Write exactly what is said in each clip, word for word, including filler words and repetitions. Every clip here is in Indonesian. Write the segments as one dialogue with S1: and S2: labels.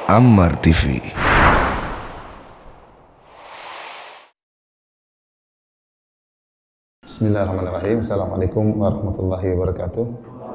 S1: Ammar T V.
S2: Bismillahirrahmanirrahim. Assalamualaikum warahmatullahi wabarakatuh.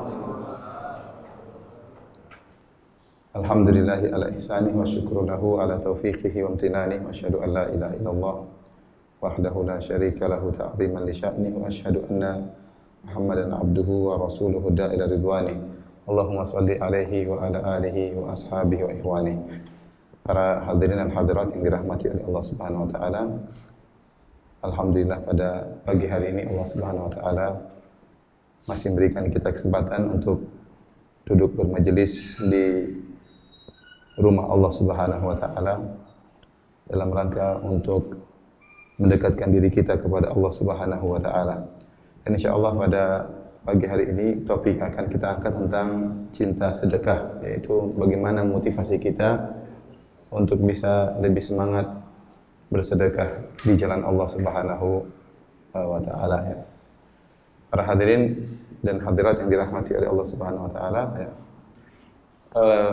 S2: Alhamdulillahi ala ihsani wa syukru lahu ala taufiqihi wa amtinani wa asyhadu an la ilaha illallah wahdahu la syarika lahu ta'ziman li sya'ni wa asyhadu anna Muhammadan abduhu wa rasuluhu da'ila ridwani. Allahumma salli alaihi wa ala alihi wa ashabihi wa ikhwani. Para hadirin dan hadirat yang dirahmati oleh Allah Subhanahu wa taala. Alhamdulillah pada pagi hari ini Allah Subhanahu wa taala masih memberikan kita kesempatan untuk duduk bermajelis di rumah Allah Subhanahu wa taala dalam rangka untuk mendekatkan diri kita kepada Allah Subhanahu wa taala. Dan insyaallah pada pagi hari ini topik akan kita angkat tentang cinta sedekah, yaitu bagaimana motivasi kita untuk bisa lebih semangat bersedekah di jalan Allah Subhanahu wa taala ya. Para hadirin dan hadirat yang dirahmati oleh Allah Subhanahu wa taala ya. Uh,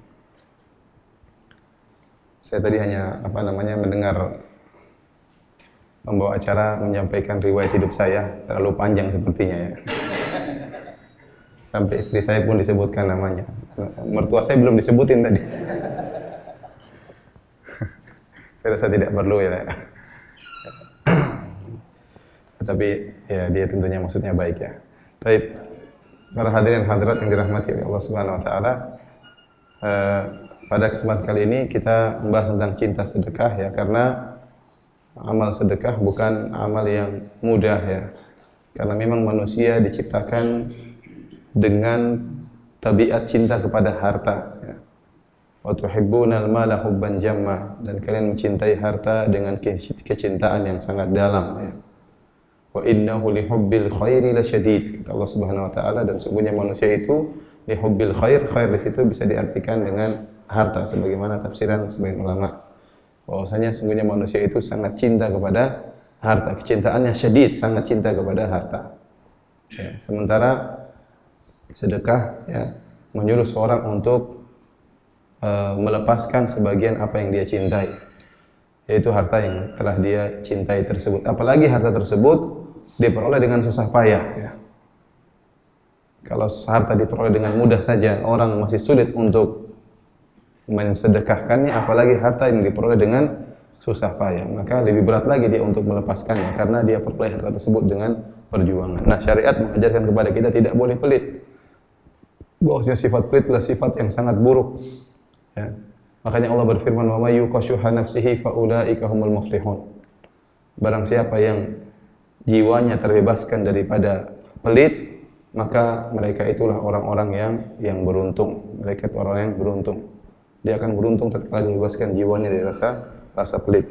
S2: saya tadi hanya apa namanya mendengar pembawa acara menyampaikan riwayat hidup saya, terlalu panjang sepertinya ya. Sampai istri saya pun disebutkan namanya. Mertua saya belum disebutin tadi. Saya rasa tidak perlu ya. Tapi ya dia tentunya maksudnya baik ya. Baik, para hadirin hadirat yang dirahmati oleh Allah Subhanahu wa taala, eh, pada kesempatan kali ini kita membahas tentang cinta sedekah ya, karena amal sedekah bukan amal yang mudah ya. Karena memang manusia diciptakan dengan tabiat cinta kepada harta ya. Wa tuhibbunal mala hubban jamma, dan kalian mencintai harta dengan kecintaan yang sangat dalam ya. Wa innahu lihubbil khairi lasyadid, kata Allah Subhanahu wa taala, dan sungguhnya manusia itu lihubbil khair, khair di situ bisa diartikan dengan harta sebagaimana tafsiran sebagian ulama. Bahwasanya sungguhnya manusia itu sangat cinta kepada harta, kecintaannya syadid, sangat cinta kepada harta. Ya, sementara sedekah ya menyuruh seorang untuk uh, melepaskan sebagian apa yang dia cintai, yaitu harta yang telah dia cintai tersebut. Apalagi harta tersebut diperoleh dengan susah payah ya. Kalau harta diperoleh dengan mudah saja orang masih sulit untuk mensedekahkannya, apalagi harta yang diperoleh dengan susah payah, maka lebih berat lagi dia untuk melepaskannya karena dia peroleh harta tersebut dengan perjuangan. Nah, syariat mengajarkan kepada kita tidak boleh pelit. Bahwasanya sifat pelit adalah sifat yang sangat buruk. Ya. Makanya Allah berfirman, "Wa may yuqashuha nafsihi fa ulaika humul muflihun." Barang siapa yang jiwanya terbebaskan daripada pelit, maka mereka itulah orang-orang yang yang beruntung. Mereka itu orang yang beruntung. Dia akan beruntung tatkala dibebaskan jiwanya dari rasa rasa pelit.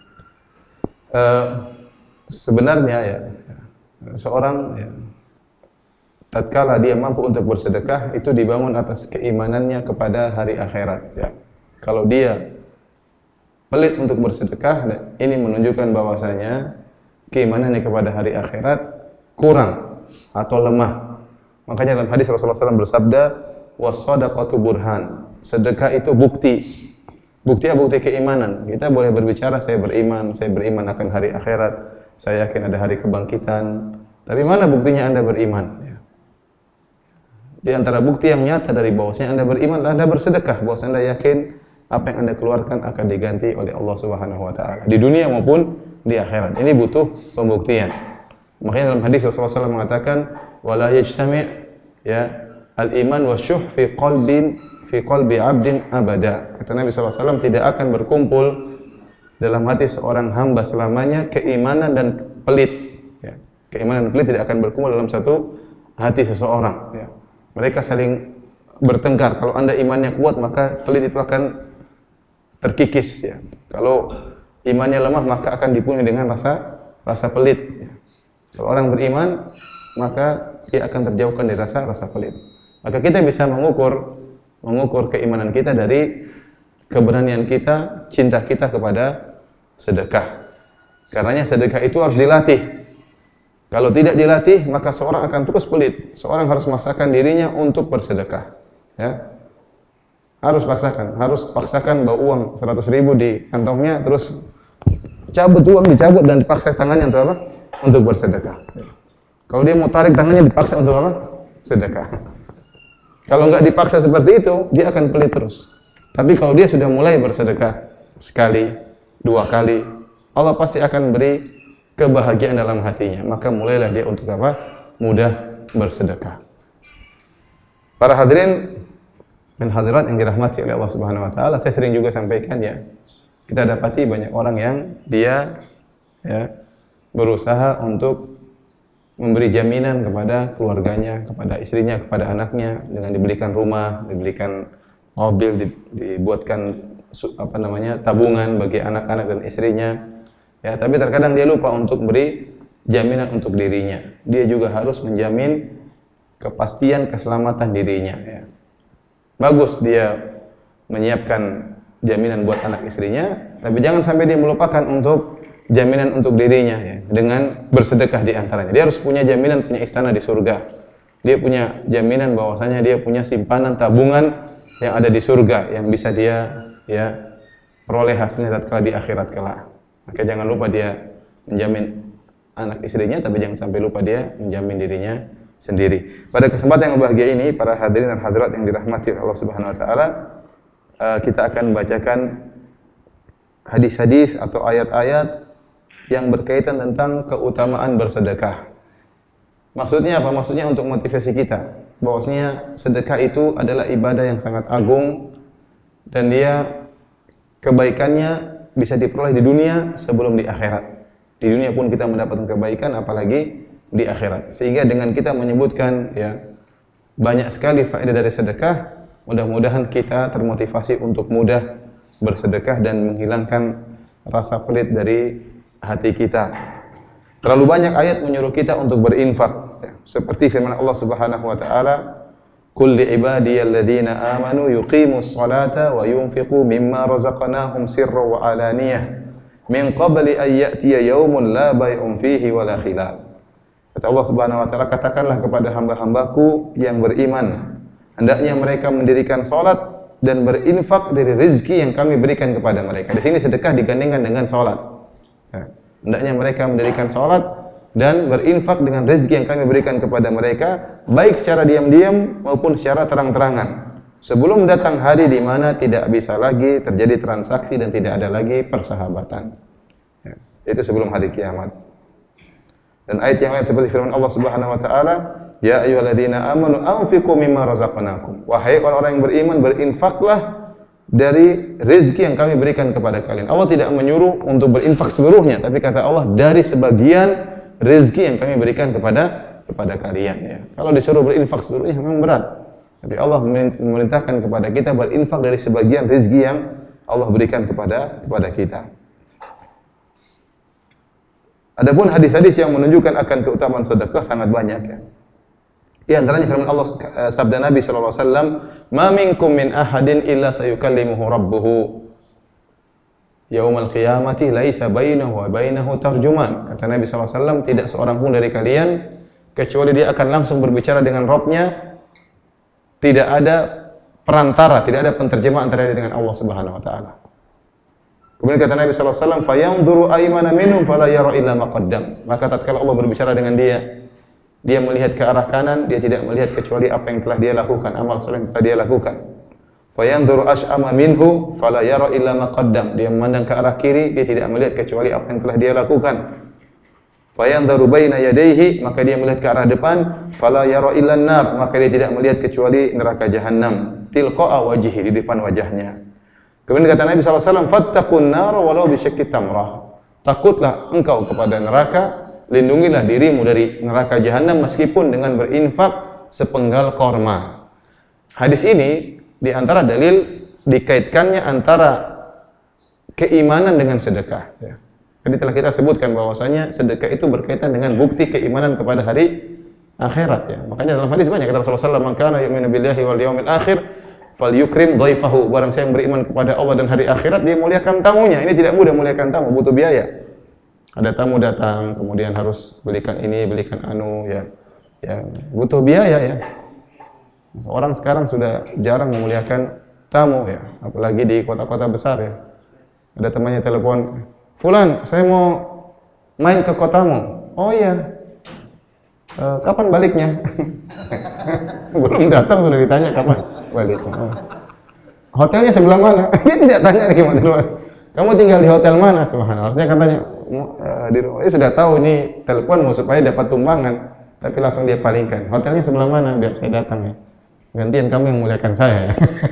S2: Uh, sebenarnya ya seorang ya, tatkala dia mampu untuk bersedekah itu dibangun atas keimanannya kepada hari akhirat ya. Kalau dia pelit untuk bersedekah, ini menunjukkan bahwasanya keimanannya kepada hari akhirat kurang atau lemah. Makanya dalam hadis Rasulullah shallallahu alaihi wasallam bersabda, "Was-shadaqatu burhan." Sedekah itu bukti. Bukti apa? Bukti keimanan. Kita boleh berbicara, saya beriman, saya beriman akan hari akhirat, saya yakin ada hari kebangkitan. Tapi mana buktinya Anda beriman? Di antara bukti yang nyata dari bahwasanya Anda beriman, Anda bersedekah, bahwasanya Anda yakin apa yang Anda keluarkan akan diganti oleh Allah Subhanahu wa taala di dunia maupun di akhirat. Ini butuh pembuktian. Makanya dalam hadis Rasulullah shallallahu alaihi wasallam mengatakan, "Wala yajtami' ya al-iman wasyuh fi qalbin fi qalbi 'abdin abada." Kata Nabi shallallahu alaihi wasallam, tidak akan berkumpul dalam hati seorang hamba selamanya keimanan dan pelit. Ya. Keimanan dan pelit tidak akan berkumpul dalam satu hati seseorang. Ya. Mereka saling bertengkar. Kalau Anda imannya kuat, maka pelit itu akan terkikis. Ya. Kalau imannya lemah, maka akan dipenuhi dengan rasa rasa pelit. Ya. Kalau orang beriman, maka dia akan terjauhkan dari rasa rasa pelit. Maka kita bisa mengukur mengukur keimanan kita dari keberanian kita, cinta kita kepada sedekah. Karenanya sedekah itu harus dilatih. Kalau tidak dilatih, maka seorang akan terus pelit. Seorang harus memaksakan dirinya untuk bersedekah. Ya. Harus paksakan, harus paksakan bawa uang seratus ribu di kantongnya, terus cabut uang, dicabut dan dipaksa tangannya untuk apa? Untuk bersedekah. Kalau dia mau tarik tangannya dipaksa untuk apa? Sedekah. Kalau nggak dipaksa seperti itu, dia akan pelit terus. Tapi kalau dia sudah mulai bersedekah sekali, dua kali, Allah pasti akan beri kebahagiaan dalam hatinya. Maka mulailah dia untuk apa? Mudah bersedekah. Para hadirin dan hadirat yang dirahmati oleh Allah Subhanahu wa taala, saya sering juga sampaikan ya. Kita dapati banyak orang yang dia ya berusaha untuk memberi jaminan kepada keluarganya, kepada istrinya, kepada anaknya dengan diberikan rumah, diberikan mobil, dibuatkan apa namanya tabungan bagi anak-anak dan istrinya. Ya, tapi terkadang dia lupa untuk beri jaminan untuk dirinya. Dia juga harus menjamin kepastian keselamatan dirinya. Ya. Bagus dia menyiapkan jaminan buat anak istrinya, tapi jangan sampai dia melupakan untuk jaminan untuk dirinya ya, dengan bersedekah di antaranya. Dia harus punya jaminan, punya istana di surga. Dia punya jaminan bahwasanya dia punya simpanan tabungan yang ada di surga yang bisa dia ya peroleh hasilnya tatkala di akhirat kelak. Maka jangan lupa dia menjamin anak istrinya, tapi jangan sampai lupa dia menjamin dirinya sendiri. Pada kesempatan yang berbahagia ini, para hadirin dan hadirat yang dirahmati oleh Allah Subhanahu wa taala, kita akan membacakan hadis-hadis atau ayat-ayat yang berkaitan tentang keutamaan bersedekah. Maksudnya apa? Maksudnya untuk motivasi kita bahwasanya sedekah itu adalah ibadah yang sangat agung dan dia kebaikannya bisa diperoleh di dunia sebelum di akhirat. Di dunia pun kita mendapatkan kebaikan, apalagi di akhirat. Sehingga dengan kita menyebutkan ya banyak sekali faedah dari sedekah, mudah-mudahan kita termotivasi untuk mudah bersedekah dan menghilangkan rasa pelit dari hati kita. Terlalu banyak ayat menyuruh kita untuk berinfak ya. Seperti firman Allah Subhanahu wa taala, "Qul li ibadiyalladzina amanu yuqimus salata wa yunfiqu mimma razaqnahum sirran wa alaniyah min qabli an ya'tiya yaumun la bay'un fihi wa la khilal." Kata Allah Subhanahu wa taala, katakanlah kepada hamba-hambaku yang beriman, hendaknya mereka mendirikan salat dan berinfak dari rezeki yang kami berikan kepada mereka. Di sini sedekah digandengkan dengan salat. Ya. Hendaknya mereka mendirikan salat dan berinfak dengan rezeki yang kami berikan kepada mereka, baik secara diam-diam maupun secara terang-terangan. Sebelum datang hari di mana tidak bisa lagi terjadi transaksi dan tidak ada lagi persahabatan. Ya. Itu sebelum hari kiamat. Dan ayat yang lain seperti firman Allah Subhanahu wa taala, "Ya ayyuhalladzina amanu anfiqu mimma razaqnakum." Wahai orang-orang yang beriman, berinfaklah dari rezeki yang kami berikan kepada kalian. Allah tidak menyuruh untuk berinfak seluruhnya, tapi kata Allah dari sebagian rezeki yang kami berikan kepada kepada kalian ya. Kalau disuruh berinfak seluruhnya memang berat. Tapi Allah memerintahkan kepada kita berinfak dari sebagian rezeki yang Allah berikan kepada kepada kita. Adapun hadis-hadis yang menunjukkan akan keutamaan sedekah sangat banyak ya. Di antaranya firman Allah, sabda Nabi sallallahu alaihi wasallam, "Ma minkum min ahadin illa sayukallimuhu rabbuhu yaumal qiyamati laisa bainahu wa bainahu tarjuman." Kata Nabi sallallahu alaihi wasallam, tidak seorang pun dari kalian kecuali dia akan langsung berbicara dengan Rabb-nya. Tidak ada perantara, tidak ada penterjemah antara dia dengan Allah Subhanahu wa taala. Kemudian kata Nabi sallallahu alaihi wasallam, "Fayanzuru aymana minhum fala yara illa ma qaddam." Maka tatkala Allah berbicara dengan dia, dia melihat ke arah kanan, dia tidak melihat kecuali apa yang telah dia lakukan, amal soleh yang telah dia lakukan. Fayanzuru ash'ama minhu fala yara illa ma qaddam. Dia memandang ke arah kiri, dia tidak melihat kecuali apa yang telah dia lakukan. Fayanzuru baina yadayhi, maka dia melihat ke arah depan, fala yara illa an-nar, maka dia tidak melihat kecuali neraka jahanam. Tilqa'a wajhihi, di depan wajahnya. Kemudian kata Nabi sallallahu alaihi wasallam, "Fattaqun nar walau bi syaqqi tamrah." Takutlah engkau kepada neraka, lindungilah dirimu dari neraka jahanam meskipun dengan berinfak sepenggal korma. Hadis ini di antara dalil dikaitkannya antara keimanan dengan sedekah. Ya. Jadi telah kita sebutkan bahwasanya sedekah itu berkaitan dengan bukti keimanan kepada hari akhirat. Ya. Makanya dalam hadis banyak kata Rasulullah sallallahu alaihi wasallam, "Man kana yu'minu billahi wal yawmil akhir falyukrim dhaifahu." Barang siapa yang beriman kepada Allah dan hari akhirat, dia muliakan tamunya. Ini tidak mudah muliakan tamu, butuh biaya. Ada tamu datang, kemudian harus belikan ini, belikan anu, ya, ya butuh biaya ya. Orang sekarang sudah jarang memuliakan tamu ya, apalagi di kota-kota besar ya. Ada temannya telepon, "Fulan, saya mau main ke kotamu." "Oh iya. E, kapan baliknya?" Belum datang sudah ditanya kapan baliknya. Oh. "Hotelnya sebelah mana?" Dia tidak tanya lagi mana. "Kamu tinggal di hotel mana?" Subhanallah. Harusnya kan tanya e, di rumah. Dia sudah tahu ini telepon mau supaya dapat tumbangan, tapi langsung dia palingkan. "Hotelnya sebelah mana biar saya datang ya. Gantian kamu yang muliakan saya." Ya.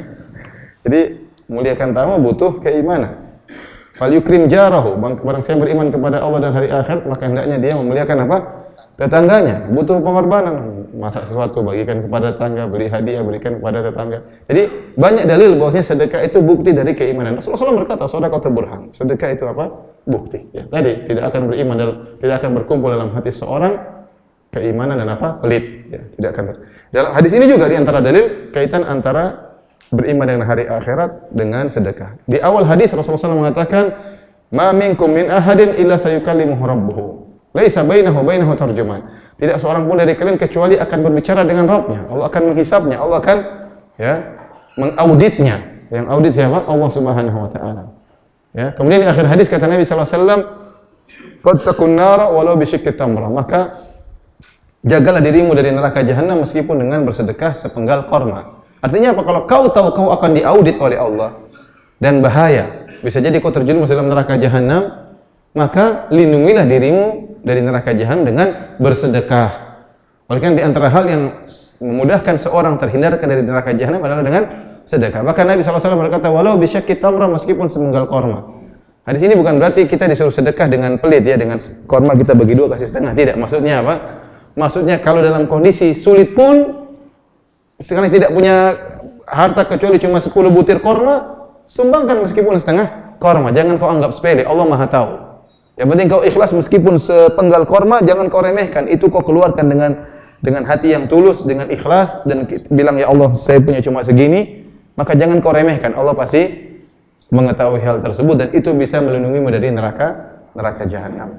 S2: Jadi muliakan tamu butuh keimanan. Fal yukrim jarahu, barang siapa beriman kepada Allah dan hari akhirat, maka hendaknya dia memuliakan apa? Tetangganya. Butuh pengorbanan, masak sesuatu bagikan kepada tetangga, beli hadiah berikan kepada tetangga. Jadi banyak dalil bahwasanya sedekah itu bukti dari keimanan. Rasulullah shallallahu alaihi wasallam berkata, "Shadaqatu burhan." Sedekah itu apa? Bukti. Ya, tadi tidak akan beriman dan tidak akan berkumpul dalam hati seorang keimanan dan apa? Pelit. Ya, tidak akan. Dalam hadis ini juga di antara dalil kaitan antara beriman dengan hari akhirat dengan sedekah. Di awal hadis Rasulullah shallallahu alaihi wasallam mengatakan, "Ma minkum min ahadin illa sayukallimuhu rabbuhu. Laisa bainahu wa bainahu tarjuman." Tidak seorang pun dari kalian kecuali akan berbicara dengan Rabb-nya. Allah akan menghisabnya, Allah akan ya mengauditnya. Yang audit siapa? Allah Subhanahu wa taala. Ya, kemudian di akhir hadis kata Nabi sallallahu alaihi wasallam, "Fattaqun nara walau bi syiqqi tamrah." Maka jagalah dirimu dari neraka jahanam meskipun dengan bersedekah sepenggal korma. Artinya apa? Kalau kau tahu kau akan diaudit oleh Allah dan bahaya, bisa jadi kau terjerumus dalam neraka jahanam, maka lindungilah dirimu dari neraka jahanam dengan bersedekah. Oleh karena di antara hal yang memudahkan seorang terhindarkan dari neraka jahanam adalah dengan sedekah. Bahkan Nabi sallallahu alaihi wasallam berkata, "Walau bi syaqqi tamrah," meskipun sepenggal korma. Hadis ini bukan berarti kita disuruh sedekah dengan pelit ya, dengan korma kita bagi dua kasih setengah. Tidak. Maksudnya apa? Maksudnya kalau dalam kondisi sulit pun, sekali tidak punya harta kecuali cuma sepuluh butir korma, sumbangkan meskipun setengah korma. Jangan kau anggap sepele, Allah Maha tahu. Yang penting kau ikhlas meskipun sepenggal korma, jangan kau remehkan. Itu kau keluarkan dengan dengan hati yang tulus, dengan ikhlas dan bilang, "Ya Allah, saya punya cuma segini." Maka jangan kau remehkan. Allah pasti mengetahui hal tersebut dan itu bisa melindungimu dari neraka neraka jahanam.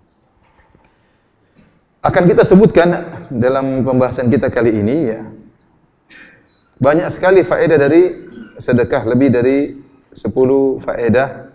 S2: Akan kita sebutkan dalam pembahasan kita kali ini ya, banyak sekali faedah dari sedekah, lebih dari sepuluh faedah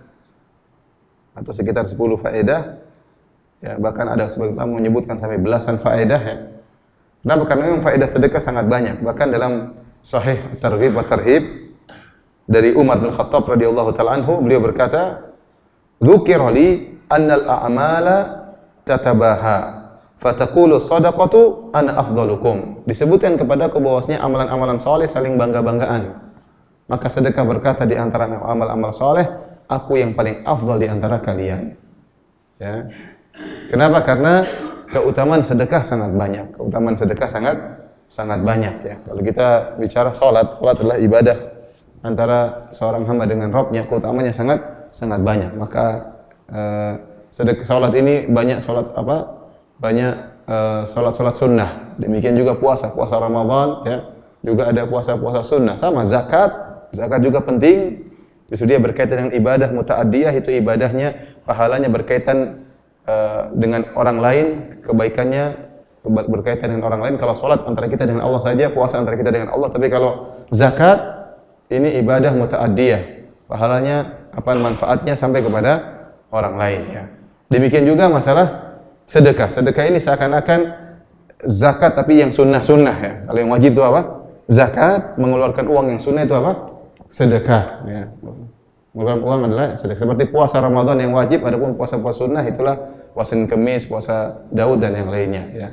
S2: atau sekitar sepuluh faedah. Ya, bahkan ada sebagian ulama menyebutkan sampai belasan faedah ya. Kenapa? Karena memang faedah sedekah sangat banyak. Bahkan dalam Sahih Targhib wa Tarhib dari Umar bin Khattab radhiyallahu taala anhu, beliau berkata, "Dzukira li annal a'mala tatabaha. Fataqulu sadaqatu ana afdalukum." Disebutkan kepadaku bahwasanya amalan-amalan saleh saling bangga-banggaan. Maka sedekah berkata di antara amal-amal saleh, "Aku yang paling afdal di antara kalian." Ya. Kenapa? Karena keutamaan sedekah sangat banyak. Keutamaan sedekah sangat sangat banyak ya. Kalau kita bicara salat, salat adalah ibadah antara seorang hamba dengan Rabb-nya, keutamanya sangat sangat banyak. Maka eh, sedekah salat ini banyak salat apa? Banyak uh, salat-salat sunnah. Demikian juga puasa, puasa Ramadan ya. Juga ada puasa-puasa sunnah. Sama zakat, zakat juga penting. Justru dia berkaitan dengan ibadah muta'addiyah, itu ibadahnya pahalanya berkaitan uh, dengan orang lain, kebaikannya berkaitan dengan orang lain. Kalau salat antara kita dengan Allah saja, puasa antara kita dengan Allah. Tapi kalau zakat ini ibadah muta'addiyah. Pahalanya apa manfaatnya sampai kepada orang lain ya. Demikian juga masalah sedekah. Sedekah ini seakan-akan zakat tapi yang sunnah-sunnah ya. Kalau yang wajib itu apa? Zakat. Mengeluarkan uang yang sunnah itu apa? Sedekah ya. Mengeluarkan uang adalah sedekah. Seperti puasa Ramadan yang wajib, adapun puasa-puasa sunnah itulah puasa Kemis, puasa Daud dan yang lainnya ya.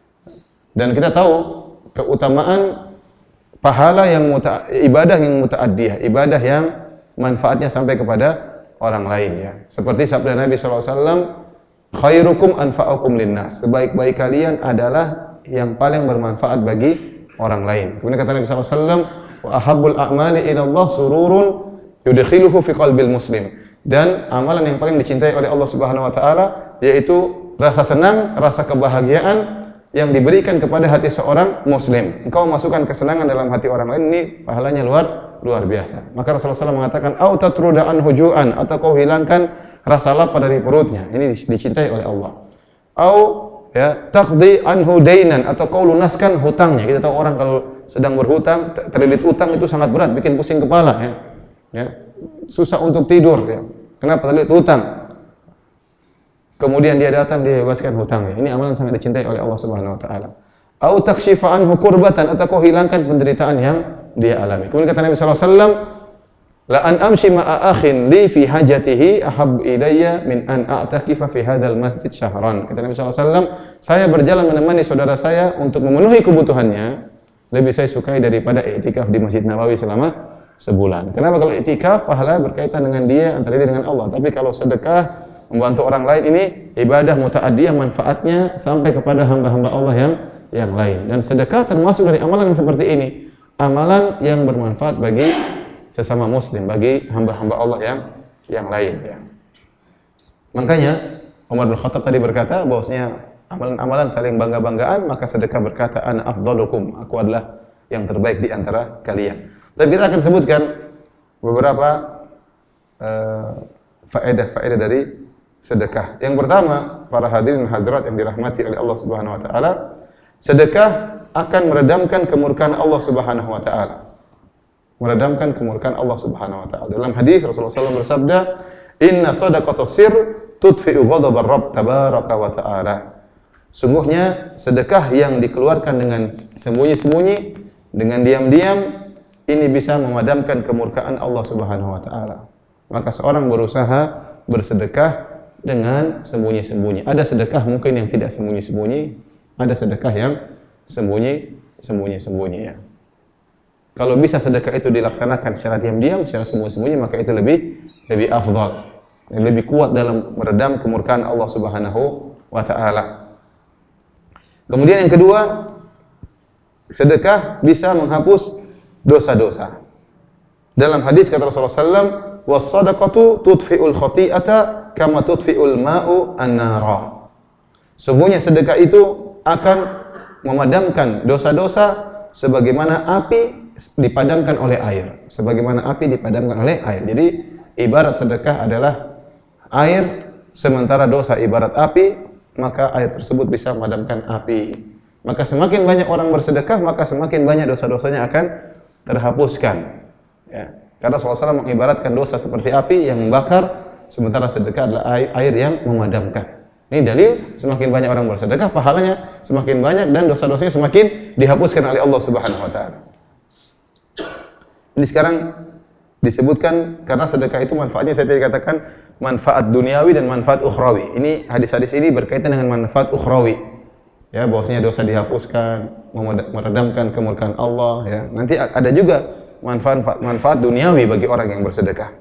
S2: Dan kita tahu keutamaan pahala yang muta, ibadah yang muta'addiyah, ibadah yang manfaatnya sampai kepada orang lain ya. Seperti sabda Nabi sallallahu alaihi wasallam, "Khairukum anfa'ukum linnas." Sebaik-baik kalian adalah yang paling bermanfaat bagi orang lain. Kemudian kata Nabi sallallahu alaihi wasallam, "Wa ahabbul a'mali ila Allah sururun yudkhiluhu fi qalbil muslim." Dan amalan yang paling dicintai oleh Allah Subhanahu wa taala yaitu rasa senang, rasa kebahagiaan yang diberikan kepada hati seorang muslim. Engkau masukkan kesenangan dalam hati orang lain, ini pahalanya luar luar biasa. Maka Rasulullah sallallahu alaihi wasallam mengatakan, "Au tatruda an hujuan," atau kau hilangkan rasa lapar dari perutnya. Ini dicintai oleh Allah. Au ya taqdi anhu dainan, atau kau lunaskan hutangnya. Kita tahu orang kalau sedang berhutang, terlilit utang itu sangat berat, bikin pusing kepala ya. Ya. Susah untuk tidur ya. Kenapa? Terlilit utang. Kemudian dia datang, dia bebaskan hutangnya. Ini amalan sangat dicintai oleh Allah Subhanahu wa taala. Au takshifa anhu kurbatan, atau kau hilangkan penderitaan yang dia alami. Kemudian kata Nabi sallallahu alaihi wasallam, la an amshi ma'a akhin li fi hajatihi ahab ilayya min an a'takifa fi hadzal masjid syahran. Kata Nabi sallallahu alaihi wasallam, saya berjalan menemani saudara saya untuk memenuhi kebutuhannya, lebih saya sukai daripada i'tikaf di Masjid Nabawi selama sebulan. Kenapa? Kalau i'tikaf pahala berkaitan dengan dia, antara dia dengan Allah. Tapi kalau sedekah, membantu orang lain, ini ibadah muta'addiyah, manfaatnya sampai kepada hamba-hamba Allah yang yang lain. Dan sedekah termasuk dari amalan yang seperti ini, amalan yang bermanfaat bagi sesama muslim, bagi hamba-hamba Allah yang yang lain ya. Makanya Umar bin Khattab tadi berkata bahwasanya amalan-amalan saling bangga-banggaan, maka sedekah berkata ana afdalukum, aku adalah yang terbaik di antara kalian. Tapi kita akan sebutkan beberapa uh, faedah-faedah dari sedekah. Yang pertama, para hadirin hadirat yang dirahmati oleh Allah Subhanahu wa taala, sedekah akan meredamkan kemurkaan Allah Subhanahu wa taala. Meredamkan kemurkaan Allah Subhanahu wa taala. Dalam hadis Rasulullah sallallahu alaihi wasallam bersabda, "Inna shadaqatas sir tudfi'u ghadabar Rabb tabaraka wa ta'ala." Sungguhnya sedekah yang dikeluarkan dengan sembunyi-sembunyi, dengan diam-diam, ini bisa memadamkan kemurkaan Allah Subhanahu wa taala. Maka seorang berusaha bersedekah dengan sembunyi-sembunyi. Ada sedekah mungkin yang tidak sembunyi-sembunyi, ada sedekah yang sembunyi, sembunyi-sembunyi ya. Kalau bisa sedekah itu dilaksanakan secara diam-diam, secara sembunyi-sembunyi, maka itu lebih lebih afdal, lebih kuat dalam meredam kemurkaan Allah Subhanahu wa taala. Kemudian yang kedua, sedekah bisa menghapus dosa-dosa. Dalam hadis kata Rasulullah sallallahu alaihi wasallam, "Was-shadaqatu tudfi'ul khati'ata kama tudfi'ul ma'u an-nara." Sungguhnya sedekah itu akan memadamkan dosa-dosa sebagaimana api dipadamkan oleh air. Sebagaimana api dipadamkan oleh air. Jadi ibarat sedekah adalah air, sementara dosa ibarat api, maka air tersebut bisa memadamkan api. Maka semakin banyak orang bersedekah, maka semakin banyak dosa-dosanya akan terhapuskan. Ya. Karena Rasulullah shallallahu alaihi wasallam mengibaratkan dosa seperti api yang membakar, sementara sedekah adalah air, air yang memadamkan. Ini dalil, semakin banyak orang bersedekah, pahalanya semakin banyak dan dosa-dosanya semakin dihapuskan oleh Allah Subhanahu wa taala. Ini sekarang disebutkan karena sedekah itu manfaatnya, saya tadi katakan manfaat duniawi dan manfaat ukhrawi. Ini hadis-hadis ini berkaitan dengan manfaat ukhrawi. Ya, bahwasanya dosa dihapuskan, meredamkan kemurkaan Allah ya. Nanti ada juga manfaat manfaat duniawi bagi orang yang bersedekah.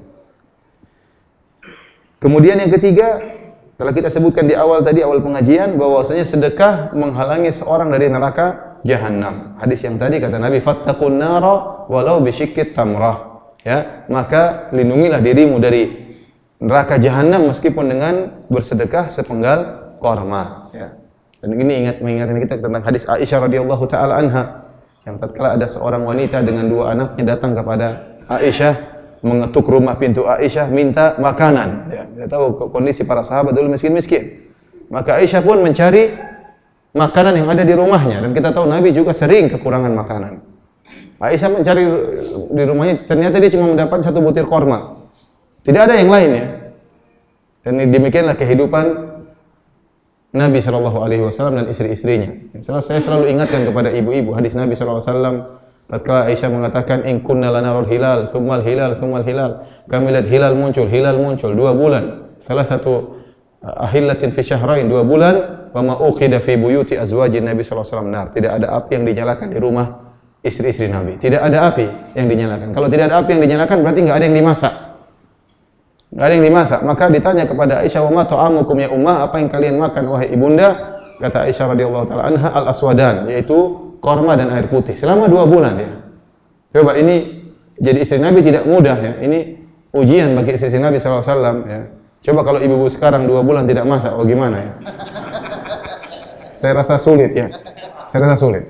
S2: Kemudian yang ketiga, telah kita sebutkan di awal tadi, awal pengajian, bahwasanya sedekah menghalangi seorang dari neraka jahanam. Hadis yang tadi kata Nabi, "Fattaqun nara walau bisyiqqit tamrah." Ya, maka lindungilah dirimu dari neraka jahanam meskipun dengan bersedekah sepenggal korma, ya. Dan ini ingat mengingatkan kita tentang hadis Aisyah radhiyallahu taala anha, yang tatkala ada seorang wanita dengan dua anaknya datang kepada Aisyah, mengetuk rumah pintu Aisyah minta makanan. Ya, kita tahu kondisi para sahabat dulu miskin-miskin. Maka Aisyah pun mencari makanan yang ada di rumahnya, dan kita tahu Nabi juga sering kekurangan makanan. Aisyah mencari di rumahnya, ternyata dia cuma mendapat satu butir korma. Tidak ada yang lain ya. Dan demikianlah kehidupan Nabi shallallahu alaihi wasallam dan istri-istrinya. Saya selalu ingatkan kepada ibu-ibu hadis Nabi shallallahu alaihi wasallam tatkala Aisyah mengatakan, "In kunna lanarul hilal, tsummal hilal, tsummal hilal." Kami lihat hilal muncul, hilal muncul dua bulan. Salah satu ahillatin fi syahrain, dua bulan, wa ma uqida fi buyuti azwajin Nabi sallallahu alaihi wasallam nar. Tidak ada api yang dinyalakan di rumah istri-istri Nabi. Tidak ada api yang dinyalakan. Kalau tidak ada api yang dinyalakan berarti enggak ada yang dimasak. Enggak ada yang dimasak. Maka ditanya kepada Aisyah, "Wa ma ta'amukum ya ummah?" Apa yang kalian makan wahai ibunda? Kata Aisyah radhiyallahu taala anha, "Al-aswadan," yaitu korma dan air putih. Selama dua bulan ya. Coba ini jadi istri Nabi tidak mudah ya. Ini ujian bagi istri Nabi sallallahu alaihi wasallam ya. Coba kalau ibu-ibu sekarang dua bulan tidak masak, oh gimana ya? Saya rasa sulit ya. Saya rasa sulit.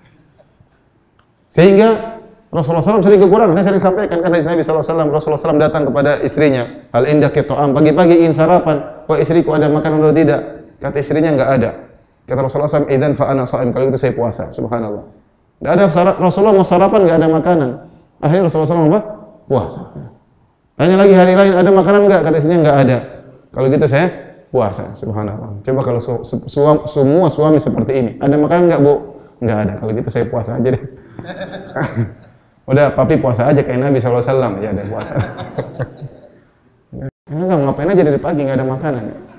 S2: Sehingga Rasulullah sallallahu alaihi wasallam sering kekurangan. Saya sering sampaikan kan hadis Nabi sallallahu alaihi wasallam. Rasulullah sallallahu alaihi wasallam datang kepada istrinya, "Hal indaki ta'am?" Pagi-pagi ingin sarapan. "Wah istriku, ada makanan atau tidak?" Kata istrinya, "Enggak ada." Kata Rasulullah sallallahu alaihi wasallam, "Idzan fa ana shaim." Kalau itu saya puasa. Subhanallah. Nggak ada sarapan, Rasulullah mau sarapan nggak ada makanan. Akhirnya Rasulullah shallallahu alaihi wasallam apa? Puasa. Tanya lagi hari lain ada makanan nggak? Kata istrinya nggak ada. Kalau gitu saya puasa. Subhanallah. Coba kalau su su suam, semua suami seperti ini, ada makanan nggak bu? Nggak ada. Kalau gitu saya puasa aja deh. Udah, papi puasa aja kayak Nabi shallallahu alaihi wasallam. Ya ada puasa. Enggak, ngapain aja dari pagi nggak ada makanan.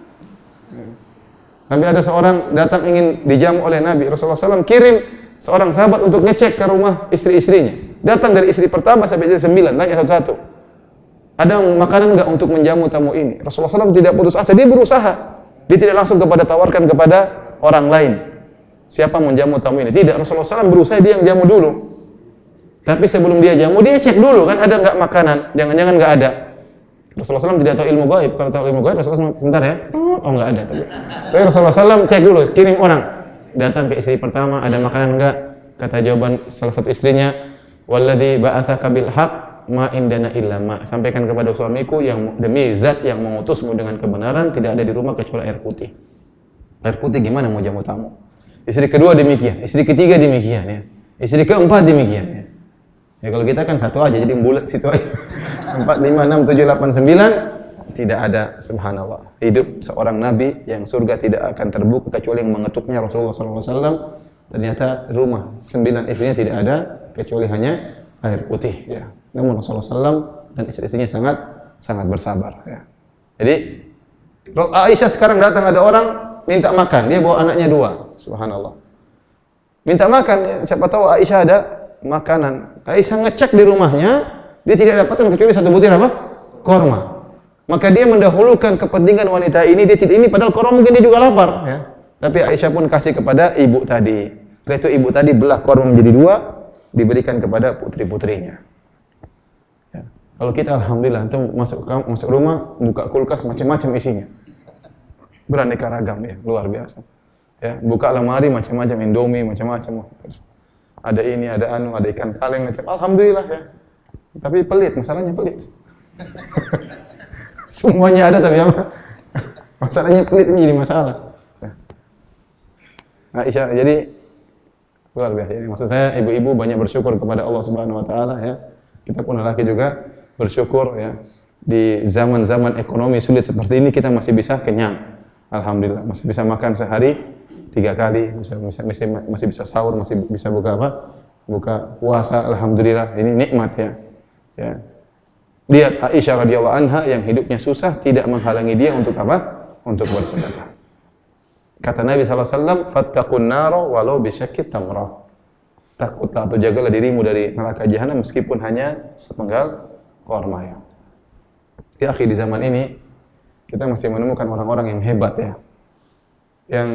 S2: Sampai ada seorang datang ingin dijamu oleh Nabi, Rasulullah shallallahu alaihi wasallam kirim seorang sahabat untuk ngecek ke rumah istri-istrinya. Datang dari istri pertama sampai istri sembilan, tanya satu-satu. Ada makanan enggak untuk menjamu tamu ini? Rasulullah shallallahu alaihi wasallam tidak putus asa, dia berusaha. Dia tidak langsung kepada tawarkan kepada orang lain. Siapa mau jamu tamu ini? Tidak, Rasulullah shallallahu alaihi wasallam berusaha dia yang jamu dulu. Tapi sebelum dia jamu, dia cek dulu kan ada enggak makanan. Jangan-jangan enggak ada. Rasulullah shallallahu alaihi wasallam tidak tahu ilmu gaib. Kalau tahu ilmu gaib, Rasulullah sebentar ya. Oh enggak ada. Tapi, tapi Rasulullah shallallahu alaihi wasallam cek dulu, kirim orang. Datang ke istri pertama, ada makanan enggak? Kata jawaban salah satu istrinya, walladzi ba'atsaka bil haqq ma indana illa ma. Sampaikan kepada suamiku yang demi zat yang mengutusmu dengan kebenaran, tidak ada di rumah kecuali air putih. Air putih gimana mau jamu tamu? Istri kedua demikian, istri ketiga demikian ya. Istri keempat demikian ya. Ya kalau kita kan satu aja, jadi bulat situ aja. empat, lima, enam, tujuh, delapan, sembilan tidak ada, subhanallah. Hidup seorang nabi yang surga tidak akan terbuka kecuali yang mengetuknya Rasulullah shallallahu alaihi wasallam. Ternyata rumah sembilan istrinya tidak ada kecuali hanya air putih ya. Namun Rasulullah shallallahu alaihi wasallam dan istri-istrinya sangat sangat bersabar ya. Jadi Aisyah sekarang datang ada orang minta makan, dia bawa anaknya dua, subhanallah. Minta makan, ya. Siapa tahu Aisyah ada makanan. Aisyah ngecek di rumahnya, dia tidak dapatkan kecuali satu butir apa? Korma. Maka dia mendahulukan kepentingan wanita ini, dia tidak ini padahal korma mungkin dia juga lapar ya. Tapi Aisyah pun kasih kepada ibu tadi. Setelah itu ibu tadi belah korma menjadi dua, diberikan kepada putri-putrinya. Ya. Kalau kita alhamdulillah antum masuk masuk rumah, buka kulkas macam-macam isinya. Beraneka ragam ya, luar biasa. Ya, buka lemari macam-macam Indomie, macam-macam. Terus ada ini, ada anu, ada ikan kaleng macam. Alhamdulillah ya. Tapi pelit, masalahnya pelit. Semuanya ada tapi apa? Masalahnya pelit ini jadi masalah. Nah, Aisyah, jadi luar biasa. Jadi, maksud saya ibu-ibu banyak bersyukur kepada Allah Subhanahu wa taala ya. Kita pun lelaki juga bersyukur ya. Di zaman-zaman ekonomi sulit seperti ini kita masih bisa kenyang. Alhamdulillah, masih bisa makan sehari tiga kali, bisa, bisa, masih, masih bisa sahur, masih bisa buka apa? Buka puasa, alhamdulillah. Ini nikmat ya. Ya. Lihat Aisyah radhiyallahu anha yang hidupnya susah tidak menghalangi dia untuk apa? Untuk bersedekah. Kata Nabi sallallahu alaihi wasallam, "Fattaqun nara walau bisyakki tamrah." Takutlah atau jagalah dirimu dari neraka jahanam meskipun hanya sepenggal korma ya. Ya, akhi, di zaman ini kita masih menemukan orang-orang yang hebat ya. Yang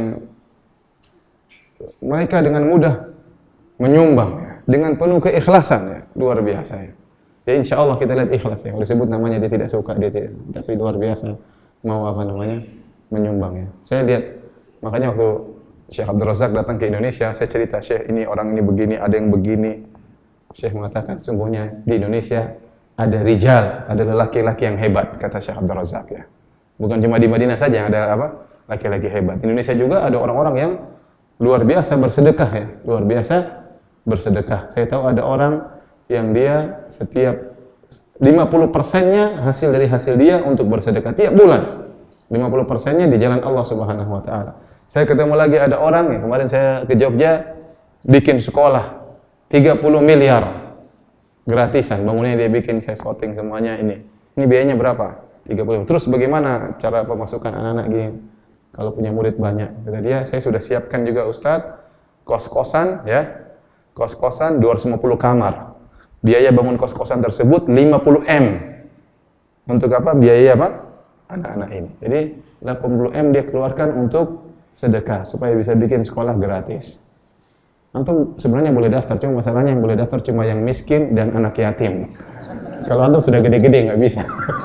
S2: mereka dengan mudah menyumbang ya, dengan penuh keikhlasan ya, luar biasa ya. Ya insya Allah kita lihat ikhlas ya. Kalau disebut namanya dia tidak suka, dia tidak, tapi luar biasa mau apa namanya menyumbang ya. Saya lihat makanya waktu Syekh Abdul Razak datang ke Indonesia, saya cerita, Syekh ini orang ini begini, ada yang begini. Syekh mengatakan sungguhnya di Indonesia ada rijal, ada laki-laki yang hebat, kata Syekh Abdul Razak ya. Bukan cuma di Madinah saja yang ada apa? Laki-laki hebat. Di Indonesia juga ada orang-orang yang luar biasa bersedekah ya, luar biasa bersedekah. Saya tahu ada orang yang dia setiap lima puluh persennya hasil dari hasil dia untuk bersedekah tiap bulan. lima puluh persennya di jalan Allah Subhanahu wa taala. Saya ketemu lagi ada orang yang kemarin saya ke Jogja bikin sekolah tiga puluh miliar gratisan. Bangunnya dia bikin, saya shooting semuanya ini. Ini biayanya berapa? tiga puluh. Terus bagaimana cara pemasukan anak-anak gini? Kalau punya murid banyak. Kata dia, saya sudah siapkan juga Ustadz kos-kosan ya. Kos-kosan dua ratus lima puluh kamar. Biaya bangun kos-kosan tersebut lima puluh M. Untuk apa? Biaya apa? Anak-anak ini. Jadi delapan puluh M dia keluarkan untuk sedekah supaya bisa bikin sekolah gratis. Antum sebenarnya boleh daftar, cuma masalahnya yang boleh daftar cuma yang miskin dan anak yatim. Kalau antum sudah gede-gede nggak bisa.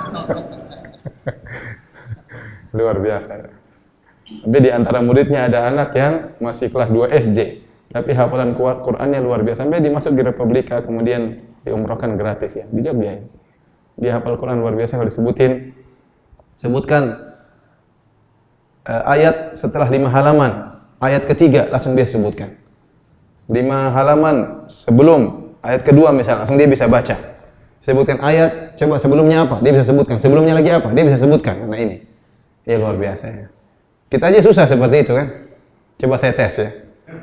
S2: Luar biasa. Tapi di antara muridnya ada anak yang masih kelas dua S D. Tapi hafalan Qur'annya luar biasa. Sampai dimasuk di Republika, kemudian diumrohkan gratis ya. Dia biaya. Dia hafal Qur'an luar biasa. Kalau disebutin, sebutkan uh, ayat setelah lima halaman. Ayat ketiga langsung dia sebutkan. lima halaman sebelum ayat kedua misalnya, langsung dia bisa baca. Sebutkan ayat, coba sebelumnya apa? Dia bisa sebutkan. Sebelumnya lagi apa? Dia bisa sebutkan. Nah ini, ya luar biasa ya. Kita aja susah seperti itu kan. Coba saya tes ya.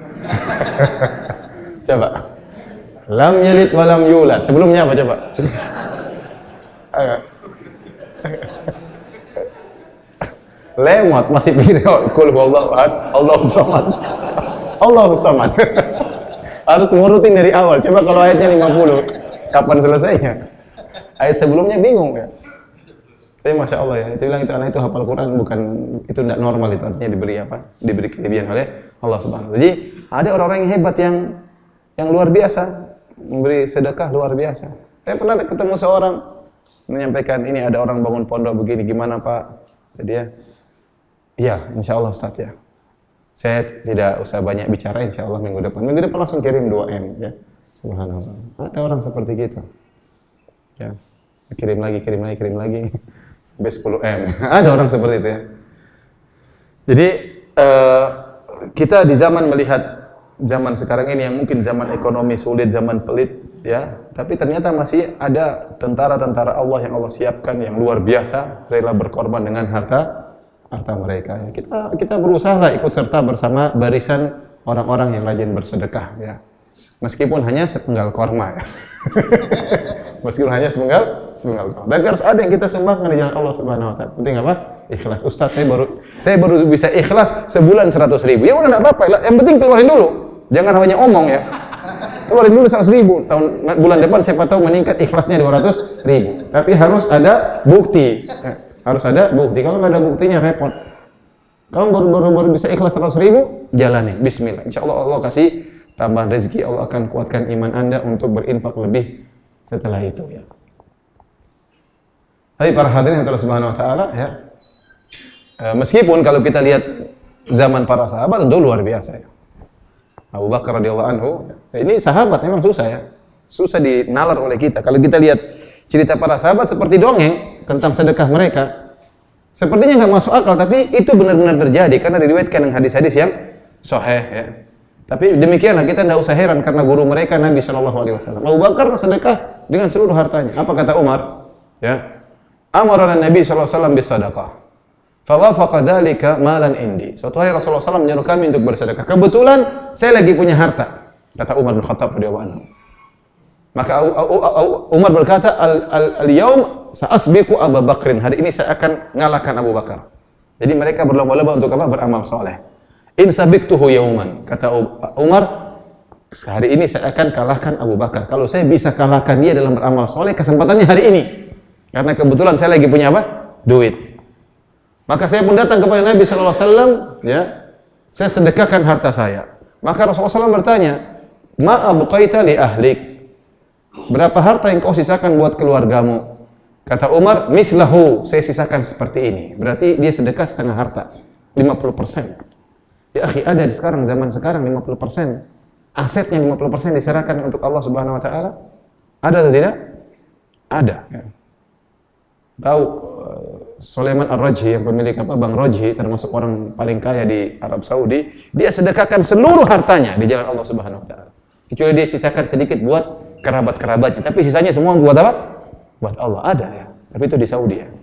S2: Coba. Lam yalid wa lam yulad. Sebelumnya apa coba? Lemot masih pikir kul huwallahu ahad, Allahus samad. Allahus samad. Harus ngurutin dari awal. Coba kalau ayatnya lima puluh, kapan selesainya? Ayat sebelumnya bingung ya. Tapi Masya Allah ya, itu bilang itu anak itu hafal Quran, bukan, itu tidak normal, itu artinya diberi apa? Diberi kelebihan oleh Allah Subhanahu wa taala. Jadi ada orang-orang yang hebat yang yang luar biasa, memberi sedekah luar biasa. Saya pernah ketemu seorang menyampaikan, ini ada orang bangun pondok begini, gimana Pak? Jadi ya, iya, insya Allah Ustaz ya. Saya tidak usah banyak bicara, insya Allah minggu depan. Minggu depan langsung kirim dua M ya. Subhanallah. Ada orang seperti gitu. Ya. Kirim lagi, kirim lagi, kirim lagi. Sampai sepuluh M. Ada orang seperti itu ya. Jadi uh, kita di zaman melihat zaman sekarang ini yang mungkin zaman ekonomi sulit, zaman pelit ya, tapi ternyata masih ada tentara-tentara Allah yang Allah siapkan yang luar biasa, rela berkorban dengan harta harta mereka. Kita kita berusaha lah ikut serta bersama barisan orang-orang yang rajin bersedekah ya. Meskipun hanya sepenggal korma ya. Meskipun hanya sepenggal sepenggal korma. Dan harus ada yang kita sumbangkan di jalan Allah Subhanahu wa taala. Penting apa? Ikhlas. Ustaz, saya baru saya baru bisa ikhlas sebulan seratus ribu. Ya udah enggak apa-apa. Yang penting keluarin dulu. Jangan hanya omong ya. Keluarin dulu seratus ribu. Tahun bulan depan siapa tahu meningkat ikhlasnya dua ratus ribu. Tapi harus ada bukti. Ya, harus ada bukti. Kalau nggak ada buktinya repot. Kamu baru baru baru bisa ikhlas seratus ribu, jalani. Bismillah. Insya Allah Allah kasih tambahan rezeki, Allah akan kuatkan iman Anda untuk berinfak lebih setelah itu ya. Tapi para hadirin yang Allah Subhanahu wa taala ya. E, meskipun kalau kita lihat zaman para sahabat tentu luar biasa ya. Abu Bakar radhiyallahu anhu, ya, ini sahabat memang susah ya. Susah dinalar oleh kita. Kalau kita lihat cerita para sahabat seperti dongeng tentang sedekah mereka. Sepertinya nggak masuk akal, tapi itu benar-benar terjadi karena diriwayatkan dengan hadis-hadis yang sahih ya. Tapi demikianlah, kita tidak usah heran karena guru mereka Nabi shallallahu alaihi wasallam. Abu Bakar sedekah dengan seluruh hartanya. Apa kata Umar? Ya, amarana Nabi shallallahu alaihi wasallam bisadaqah. Fawafaqa dzalika malan indi. Suatu hari Rasulullah shallallahu alaihi wasallam menyuruh kami untuk bersedekah. Kebetulan saya lagi punya harta. Kata Umar bin Khattab radhiyallahu anhu. Maka Umar berkata, al-yaum sa'asbiqu Abu Bakrin. Hari ini saya akan ngalahkan Abu Bakar. Jadi mereka berlomba-lomba untuk apa? Beramal soleh. In sabiktuhu yauman, kata Umar, hari ini saya akan kalahkan Abu Bakar. Kalau saya bisa kalahkan dia dalam beramal soleh, kesempatannya hari ini. Karena kebetulan saya lagi punya apa? Duit. Maka saya pun datang kepada Nabi shallallahu alaihi wasallam, ya, saya sedekahkan harta saya. Maka Rasulullah shallallahu alaihi wasallam bertanya, ma abqaita li ahlik? Berapa harta yang kau sisakan buat keluargamu? Kata Umar, mislahu, saya sisakan seperti ini. Berarti dia sedekah setengah harta, lima puluh persen. Ya akhi, ada di sekarang, zaman sekarang lima puluh persen asetnya lima puluh persen diserahkan untuk Allah Subhanahu wa taala. Ada atau tidak? Ada ya. Tahu uh, Sulaiman Ar-Rajhi, yang pemilik apa Bank Rajhi, termasuk orang paling kaya di Arab Saudi, dia sedekahkan seluruh hartanya di jalan Allah Subhanahu wa taala. Kecuali dia sisakan sedikit buat kerabat-kerabatnya, tapi sisanya semua buat apa? Buat Allah. Ada ya. Tapi itu di Saudi ya.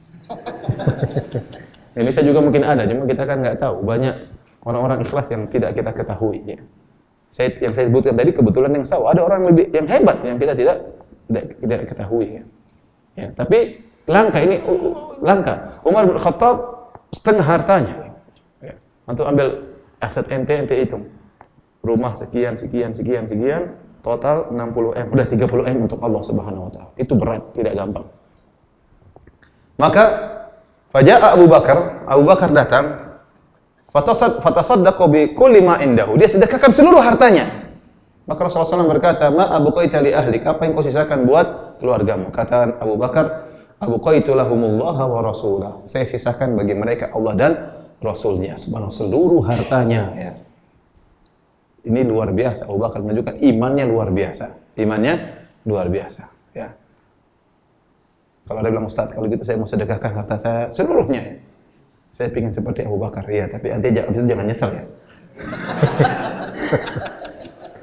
S2: Indonesia juga mungkin ada, cuma kita kan nggak tahu. Banyak orang-orang ikhlas yang tidak kita ketahui ya. Saya yang saya sebutkan tadi kebetulan yang tahu, ada orang lebih yang hebat yang kita tidak tidak, tidak ketahui ya. Ya, tapi langka ini uh, langka. Umar bin Khattab setengah hartanya. Ya. Untuk ambil aset ente ente hitung. Rumah sekian sekian sekian sekian, total enam puluh M, udah tiga puluh M untuk Allah Subhanahu wa taala. Itu berat, tidak gampang. Maka faja'a Abu Bakar, Abu Bakar datang, fatasaddaqu bi kulli ma indahu. Dia sedekahkan seluruh hartanya. Maka Rasulullah shallallahu alaihi wasallam berkata, "Ma abqaita li ahlik?" Apa yang kau sisakan buat keluargamu? Kata Abu Bakar, "Abqaitu lahumullaha wa rasulah." Saya sisakan bagi mereka Allah dan Rasulnya. Subhanallah, seluruh hartanya ya. Ini luar biasa. Abu Bakar menunjukkan imannya luar biasa. Imannya luar biasa ya. Kalau ada bilang, Ustaz, kalau gitu saya mau sedekahkan harta saya seluruhnya ya. Saya ingin seperti Abu Bakar, ya, tapi nanti jangan, jangan nyesel ya.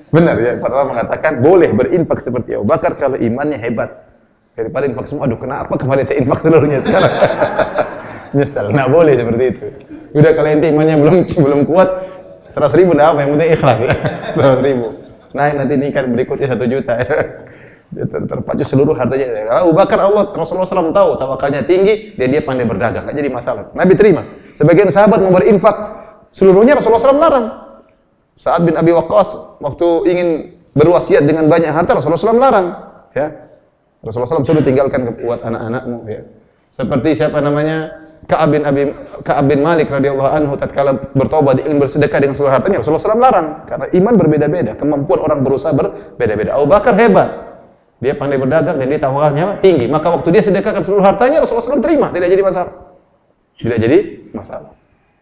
S2: Benar ya, para ulama mengatakan boleh berinfak seperti Abu Bakar kalau imannya hebat. Daripada infak semua, aduh kenapa kemarin saya infak seluruhnya sekarang? Nyesal, nah boleh seperti itu. Udah kalau ente imannya belum belum kuat, seratus ribu dah apa, yang penting ikhlas ya. Seratus ribu. Nah nanti nikah berikutnya satu juta ya. Ter terpacu seluruh hartanya. Kalau Abu Bakar Allah Rasulullah shallallahu alaihi wasallam tahu tawakalnya tinggi, dia dia pandai berdagang, nggak jadi masalah. Nabi terima. Sebagian sahabat mau berinfak seluruhnya, Rasulullah shallallahu alaihi wasallam larang. Sa'ad bin Abi Waqqas waktu ingin berwasiat dengan banyak harta, Rasulullah shallallahu alaihi wasallam larang. Ya, Rasulullah shallallahu alaihi wasallam suruh tinggalkan buat anak-anakmu. Ya. Seperti siapa namanya Ka'ab bin Abi Ka'ab bin Malik radhiyallahu anhu tatkala bertobat ingin bersedekah dengan seluruh hartanya, Rasulullah shallallahu alaihi wasallam larang karena iman berbeda-beda, kemampuan orang berusaha berbeda-beda. Abu Bakar hebat, dia pandai berdagang dan dia tawakalnya tinggi. Maka waktu dia sedekahkan seluruh hartanya, Rasulullah shallallahu alaihi wasallam terima, tidak jadi masalah. Tidak jadi masalah.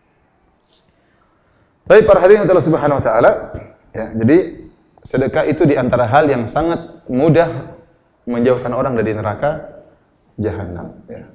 S2: Tapi para hadirin Allah Subhanahu wa taala, ya, jadi sedekah itu di antara hal yang sangat mudah menjauhkan orang dari neraka jahanam, ya.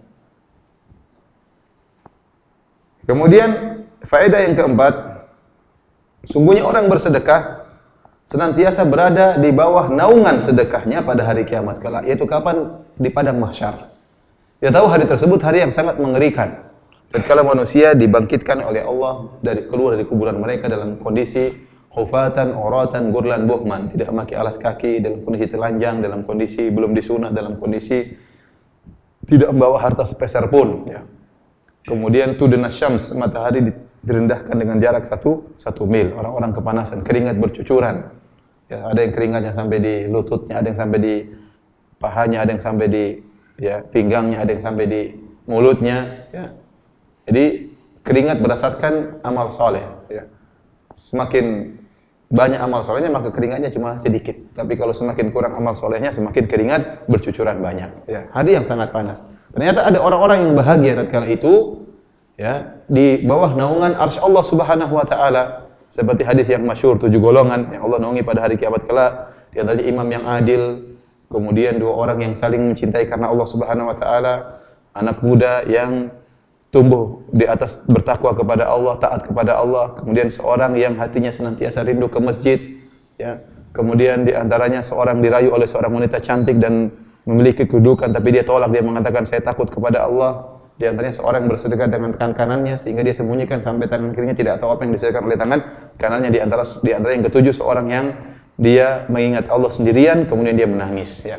S2: Kemudian faedah yang keempat, sungguhnya orang bersedekah senantiasa berada di bawah naungan sedekahnya pada hari kiamat kelak, yaitu kapan? Di padang mahsyar. Dia tahu hari tersebut hari yang sangat mengerikan. Tatkala manusia dibangkitkan oleh Allah dari keluar dari kuburan mereka dalam kondisi khufatan, uratan, gurlan, buhman, tidak memakai alas kaki, dalam kondisi telanjang, dalam kondisi belum disunat, dalam kondisi tidak membawa harta sepeser pun, ya. Kemudian tudunas syams, matahari direndahkan dengan jarak satu satu mil, orang-orang kepanasan, keringat bercucuran, ya, ada yang keringatnya sampai di lututnya, ada yang sampai di pahanya, ada yang sampai di ya pinggangnya, ada yang sampai di mulutnya, ya. Jadi keringat berdasarkan amal soleh, ya. Semakin banyak amal solehnya maka keringatnya cuma sedikit. Tapi kalau semakin kurang amal solehnya semakin keringat bercucuran banyak. Ya, hari yang sangat panas. Ternyata ada orang-orang yang bahagia tatkala itu, ya, di bawah naungan arsy Allah Subhanahu Wa Taala. Seperti hadis yang masyhur tujuh golongan yang Allah naungi pada hari kiamat kelak. Di antaranya imam yang adil, kemudian dua orang yang saling mencintai karena Allah Subhanahu Wa Taala, anak muda yang tumbuh di atas bertakwa kepada Allah, taat kepada Allah, kemudian seorang yang hatinya senantiasa rindu ke masjid, ya. Kemudian di antaranya seorang dirayu oleh seorang wanita cantik dan memiliki kedudukan tapi dia tolak, dia mengatakan saya takut kepada Allah. Di antaranya seorang yang bersedekah dengan tangan kanannya sehingga dia sembunyikan sampai tangan kirinya tidak tahu apa yang disedekahkan oleh tangan kanannya. Di antara di antara yang ketujuh seorang yang dia mengingat Allah sendirian kemudian dia menangis, ya.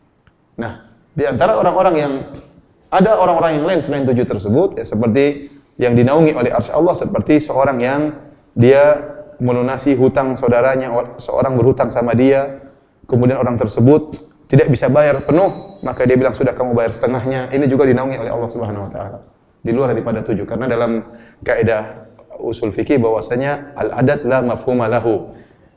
S2: Nah, di antara orang-orang yang ada orang-orang yang lain selain tujuh tersebut, ya, seperti yang dinaungi oleh arsy Allah, seperti seorang yang dia melunasi hutang saudaranya, seorang berhutang sama dia, kemudian orang tersebut tidak bisa bayar penuh, maka dia bilang sudah kamu bayar setengahnya. Ini juga dinaungi oleh Allah Subhanahu Wa Taala. Di luar daripada tujuh, karena dalam kaidah usul fikih bahwasanya al-adad la mafhuma lahu.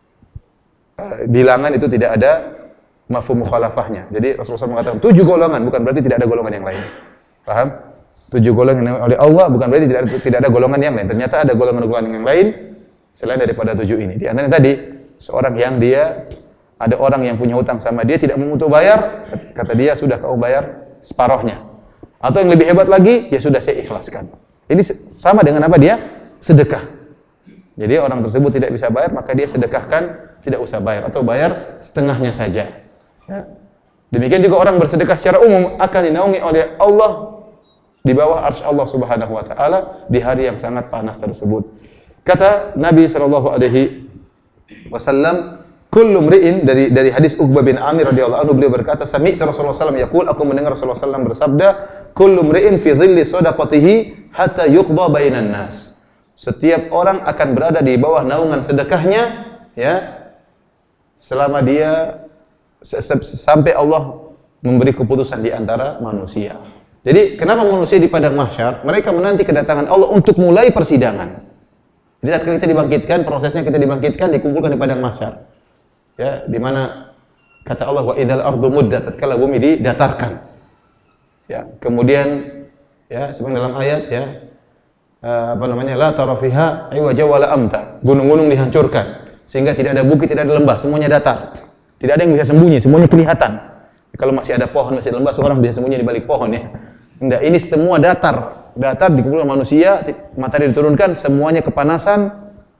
S2: Bilangan itu tidak ada mafhum mukhalafahnya. Jadi Rasulullah mengatakan tujuh golongan, bukan berarti tidak ada golongan yang lain. Paham? Tujuh golongan yang oleh Allah bukan berarti tidak ada, tidak ada golongan yang lain. Ternyata ada golongan-golongan yang lain selain daripada tujuh ini. Di antaranya tadi seorang yang dia ada orang yang punya hutang sama dia tidak mau untuk bayar, kata dia sudah kau bayar separohnya. Atau yang lebih hebat lagi, ya sudah saya ikhlaskan. Ini sama dengan apa dia? Sedekah. Jadi orang tersebut tidak bisa bayar, maka dia sedekahkan, tidak usah bayar atau bayar setengahnya saja. Ya. Demikian juga orang bersedekah secara umum akan dinaungi oleh Allah di bawah arsy Allah Subhanahu Wa Taala di hari yang sangat panas tersebut. Kata Nabi Shallallahu Alaihi Wasallam, kullu mri'in, dari dari hadis Uqbah bin Amir radhiyallahu anhu, beliau berkata, sami'tu Rasulullah sallallahu alaihi wasallam yaqul, aku mendengar Rasulullah sallallahu alaihi wasallam bersabda, kullu mri'in fi dhilli shadaqatihi hatta yuqda bainan nas. Setiap orang akan berada di bawah naungan sedekahnya, ya, selama dia sampai Allah memberi keputusan di antara manusia. Jadi kenapa manusia di padang mahsyar? Mereka menanti kedatangan Allah untuk mulai persidangan. Jadi saat kita dibangkitkan, prosesnya kita dibangkitkan, dikumpulkan di padang mahsyar. Ya, di mana kata Allah wa idzal ardu muddat, tatkala bumi didatarkan. Ya, kemudian ya sebenarnya dalam ayat ya uh, apa namanya? La tara fiha iwaja wala amta. Gunung-gunung dihancurkan sehingga tidak ada bukit, tidak ada lembah, semuanya datar. Tidak ada yang bisa sembunyi, semuanya kelihatan. Kalau masih ada pohon, masih ada lembah, seorang bisa sembunyi di balik pohon, ya. Enggak, ini semua datar. Datar dikumpulkan manusia, matahari diturunkan, semuanya kepanasan,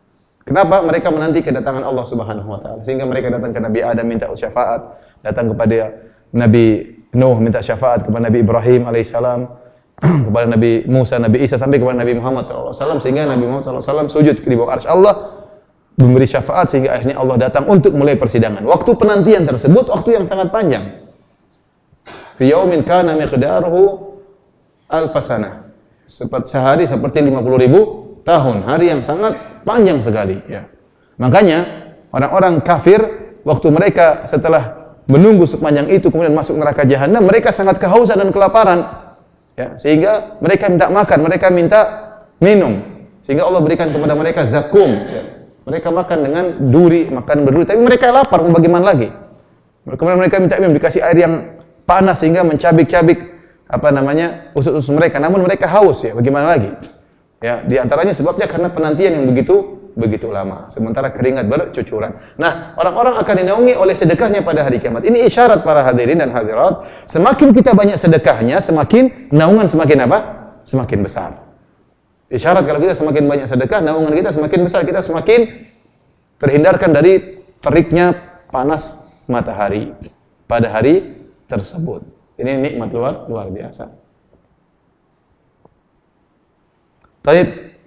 S2: Kenapa? Mereka menanti kedatangan Allah Subhanahu wa taala. Sehingga mereka datang ke Nabi Adam minta syafaat, datang kepada Nabi Nuh minta syafaat, kepada Nabi Ibrahim alaihissalam, kepada Nabi Musa, Nabi Isa, sampai kepada Nabi Muhammad sallallahu alaihi wasallam, sehingga Nabi Muhammad sallallahu alaihi wasallam sujud di bawah arsy Allah memberi syafaat, sehingga akhirnya Allah datang untuk mulai persidangan. Waktu penantian tersebut waktu yang sangat panjang. Fi yaumin kana miqdaruhu alf sanah. Seperti sehari seperti lima puluh ribu tahun, hari yang sangat panjang sekali ya. Makanya orang-orang kafir waktu mereka setelah menunggu sepanjang itu kemudian masuk neraka jahanam, mereka sangat kehausan dan kelaparan ya, sehingga mereka minta makan, mereka minta minum, sehingga Allah berikan kepada mereka zakum ya. Mereka makan dengan duri, makan berduri, tapi mereka lapar, mau bagaimana lagi? Kemudian mereka minta minum, dikasih air yang panas sehingga mencabik-cabik apa namanya usus-usus mereka, namun mereka haus ya, bagaimana lagi? Ya, di antaranya sebabnya karena penantian yang begitu begitu lama, sementara keringat bercucuran. Nah, orang-orang akan dinaungi oleh sedekahnya pada hari kiamat. Ini isyarat para hadirin dan hadirat, semakin kita banyak sedekahnya, semakin naungan semakin apa? Semakin besar. Isyarat kalau kita semakin banyak sedekah, naungan kita semakin besar, kita semakin terhindarkan dari teriknya panas matahari pada hari tersebut. Ini nikmat luar luar biasa. Baik.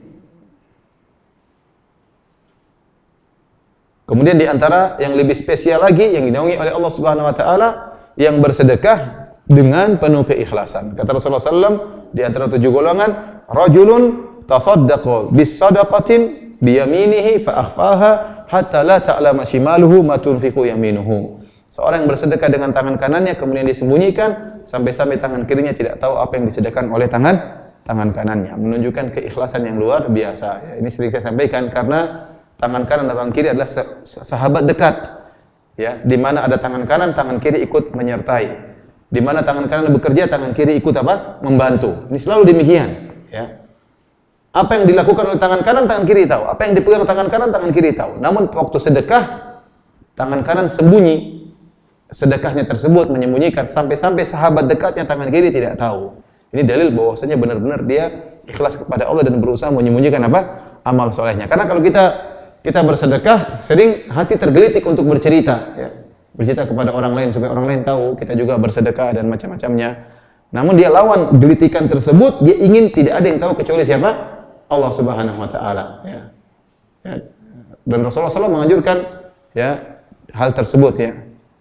S2: Kemudian di antara yang lebih spesial lagi yang dinaungi oleh Allah Subhanahu wa taala yang bersedekah dengan penuh keikhlasan. Kata Rasulullah sallallahu alaihi wasallam di antara tujuh golongan, rajulun tasaddaqa bis sadaqatin bi yaminihi fa akhfaha hatta la ta'lama shimaluhu ma tunfiqu yaminuhu. Seorang yang bersedekah dengan tangan kanannya kemudian disembunyikan sampai-sampai tangan kirinya tidak tahu apa yang disedekahkan oleh tangan tangan kanannya, menunjukkan keikhlasan yang luar biasa. Ya, ini sering saya sampaikan karena tangan kanan dan tangan kiri adalah sahabat dekat. Ya, di mana ada tangan kanan, tangan kiri ikut menyertai. Di mana tangan kanan bekerja, tangan kiri ikut apa? Membantu. Ini selalu demikian, ya. Apa yang dilakukan oleh tangan kanan, tangan kiri tahu. Apa yang dipegang tangan kanan, tangan kiri tahu. Namun waktu sedekah, tangan kanan sembunyi. Sedekahnya tersebut menyembunyikan sampai-sampai sahabat dekatnya tangan kiri tidak tahu. Ini dalil bahwasanya benar-benar dia ikhlas kepada Allah dan berusaha menyembunyikan apa? Amal solehnya. Karena kalau kita kita bersedekah, sering hati tergelitik untuk bercerita, ya. Bercerita kepada orang lain supaya orang lain tahu kita juga bersedekah dan macam-macamnya. Namun dia lawan gelitikan tersebut, dia ingin tidak ada yang tahu kecuali siapa? Allah Subhanahu wa taala, ya. Ya. Dan Rasulullah shallallahu alaihi wasallam menganjurkan ya hal tersebut ya.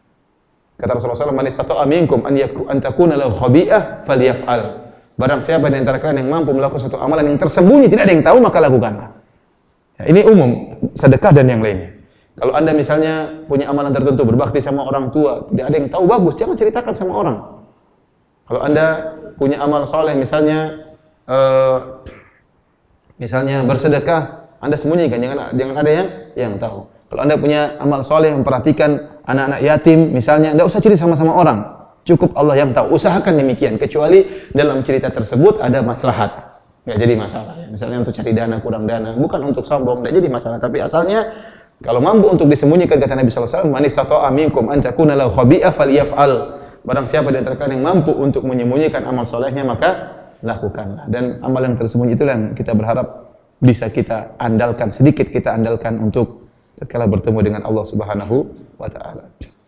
S2: Kata Rasulullah shallallahu alaihi wasallam, "Man istata'a minkum an yakun an takuna lahu khabi'ah falyaf'al." Barang siapa di antara kalian yang mampu melakukan suatu amalan yang tersembunyi tidak ada yang tahu, maka lakukanlah. Ya, ini umum, sedekah dan yang lainnya. Kalau Anda misalnya punya amalan tertentu, berbakti sama orang tua, tidak ada yang tahu, bagus, jangan ceritakan sama orang. Kalau Anda punya amal soleh, misalnya uh, misalnya bersedekah, Anda sembunyikan, jangan jangan ada yang yang tahu. Kalau Anda punya amal soleh memperhatikan anak-anak yatim, misalnya, tidak usah cerita sama-sama orang. Cukup Allah yang tahu. Usahakan demikian. Kecuali dalam cerita tersebut ada maslahat. Nggak jadi masalah. Ya. Misalnya untuk cari dana, kurang dana. Bukan untuk sombong. Nggak jadi masalah. Tapi asalnya, kalau mampu untuk disembunyikan, kata Nabi shallallahu alaihi wasallam, "Man istata'a minkum an takuna lahu khabi'ah falyaf'al." Barang siapa di antara kalian yang mampu untuk menyembunyikan amal solehnya, maka lakukanlah. Dan amal yang tersembunyi itulah yang kita berharap bisa kita andalkan. Sedikit kita andalkan untuk tatkala bertemu dengan Allah Subhanahu wa taala.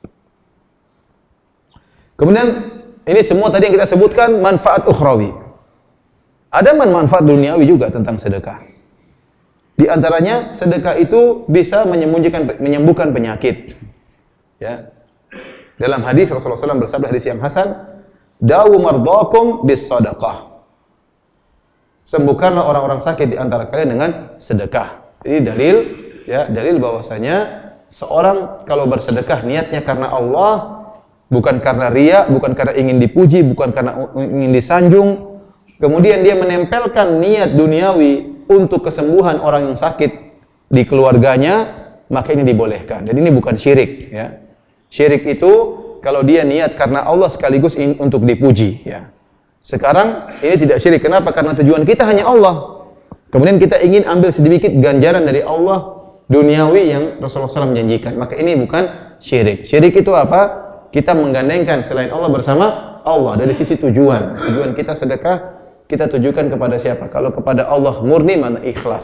S2: Kemudian ini semua tadi yang kita sebutkan manfaat ukhrawi. Ada manfaat duniawi juga tentang sedekah. Di antaranya sedekah itu bisa menyembuhkan menyembuhkan penyakit. Ya. Dalam hadis Rasulullah shallallahu alaihi wasallam bersabda, hadis yang hasan, "Dawu mardakum bis sadaqah." Sembuhkanlah orang-orang sakit di antara kalian dengan sedekah. Ini dalil ya, dalil bahwasanya seorang kalau bersedekah niatnya karena Allah, bukan karena riya, bukan karena ingin dipuji, bukan karena ingin disanjung, kemudian dia menempelkan niat duniawi untuk kesembuhan orang yang sakit di keluarganya, maka ini dibolehkan. Dan ini bukan syirik ya. Syirik itu kalau dia niat karena Allah sekaligus ingin untuk dipuji ya. Sekarang ini tidak syirik. Kenapa? Karena tujuan kita hanya Allah. Kemudian kita ingin ambil sedikit ganjaran dari Allah duniawi yang Rasulullah shallallahu alaihi wasallam janjikan. Maka ini bukan syirik. Syirik itu apa? Kita menggandengkan selain Allah bersama Allah. Dari sisi tujuan. Tujuan kita sedekah, kita tujukan kepada siapa? Kalau kepada Allah murni, mana ikhlas.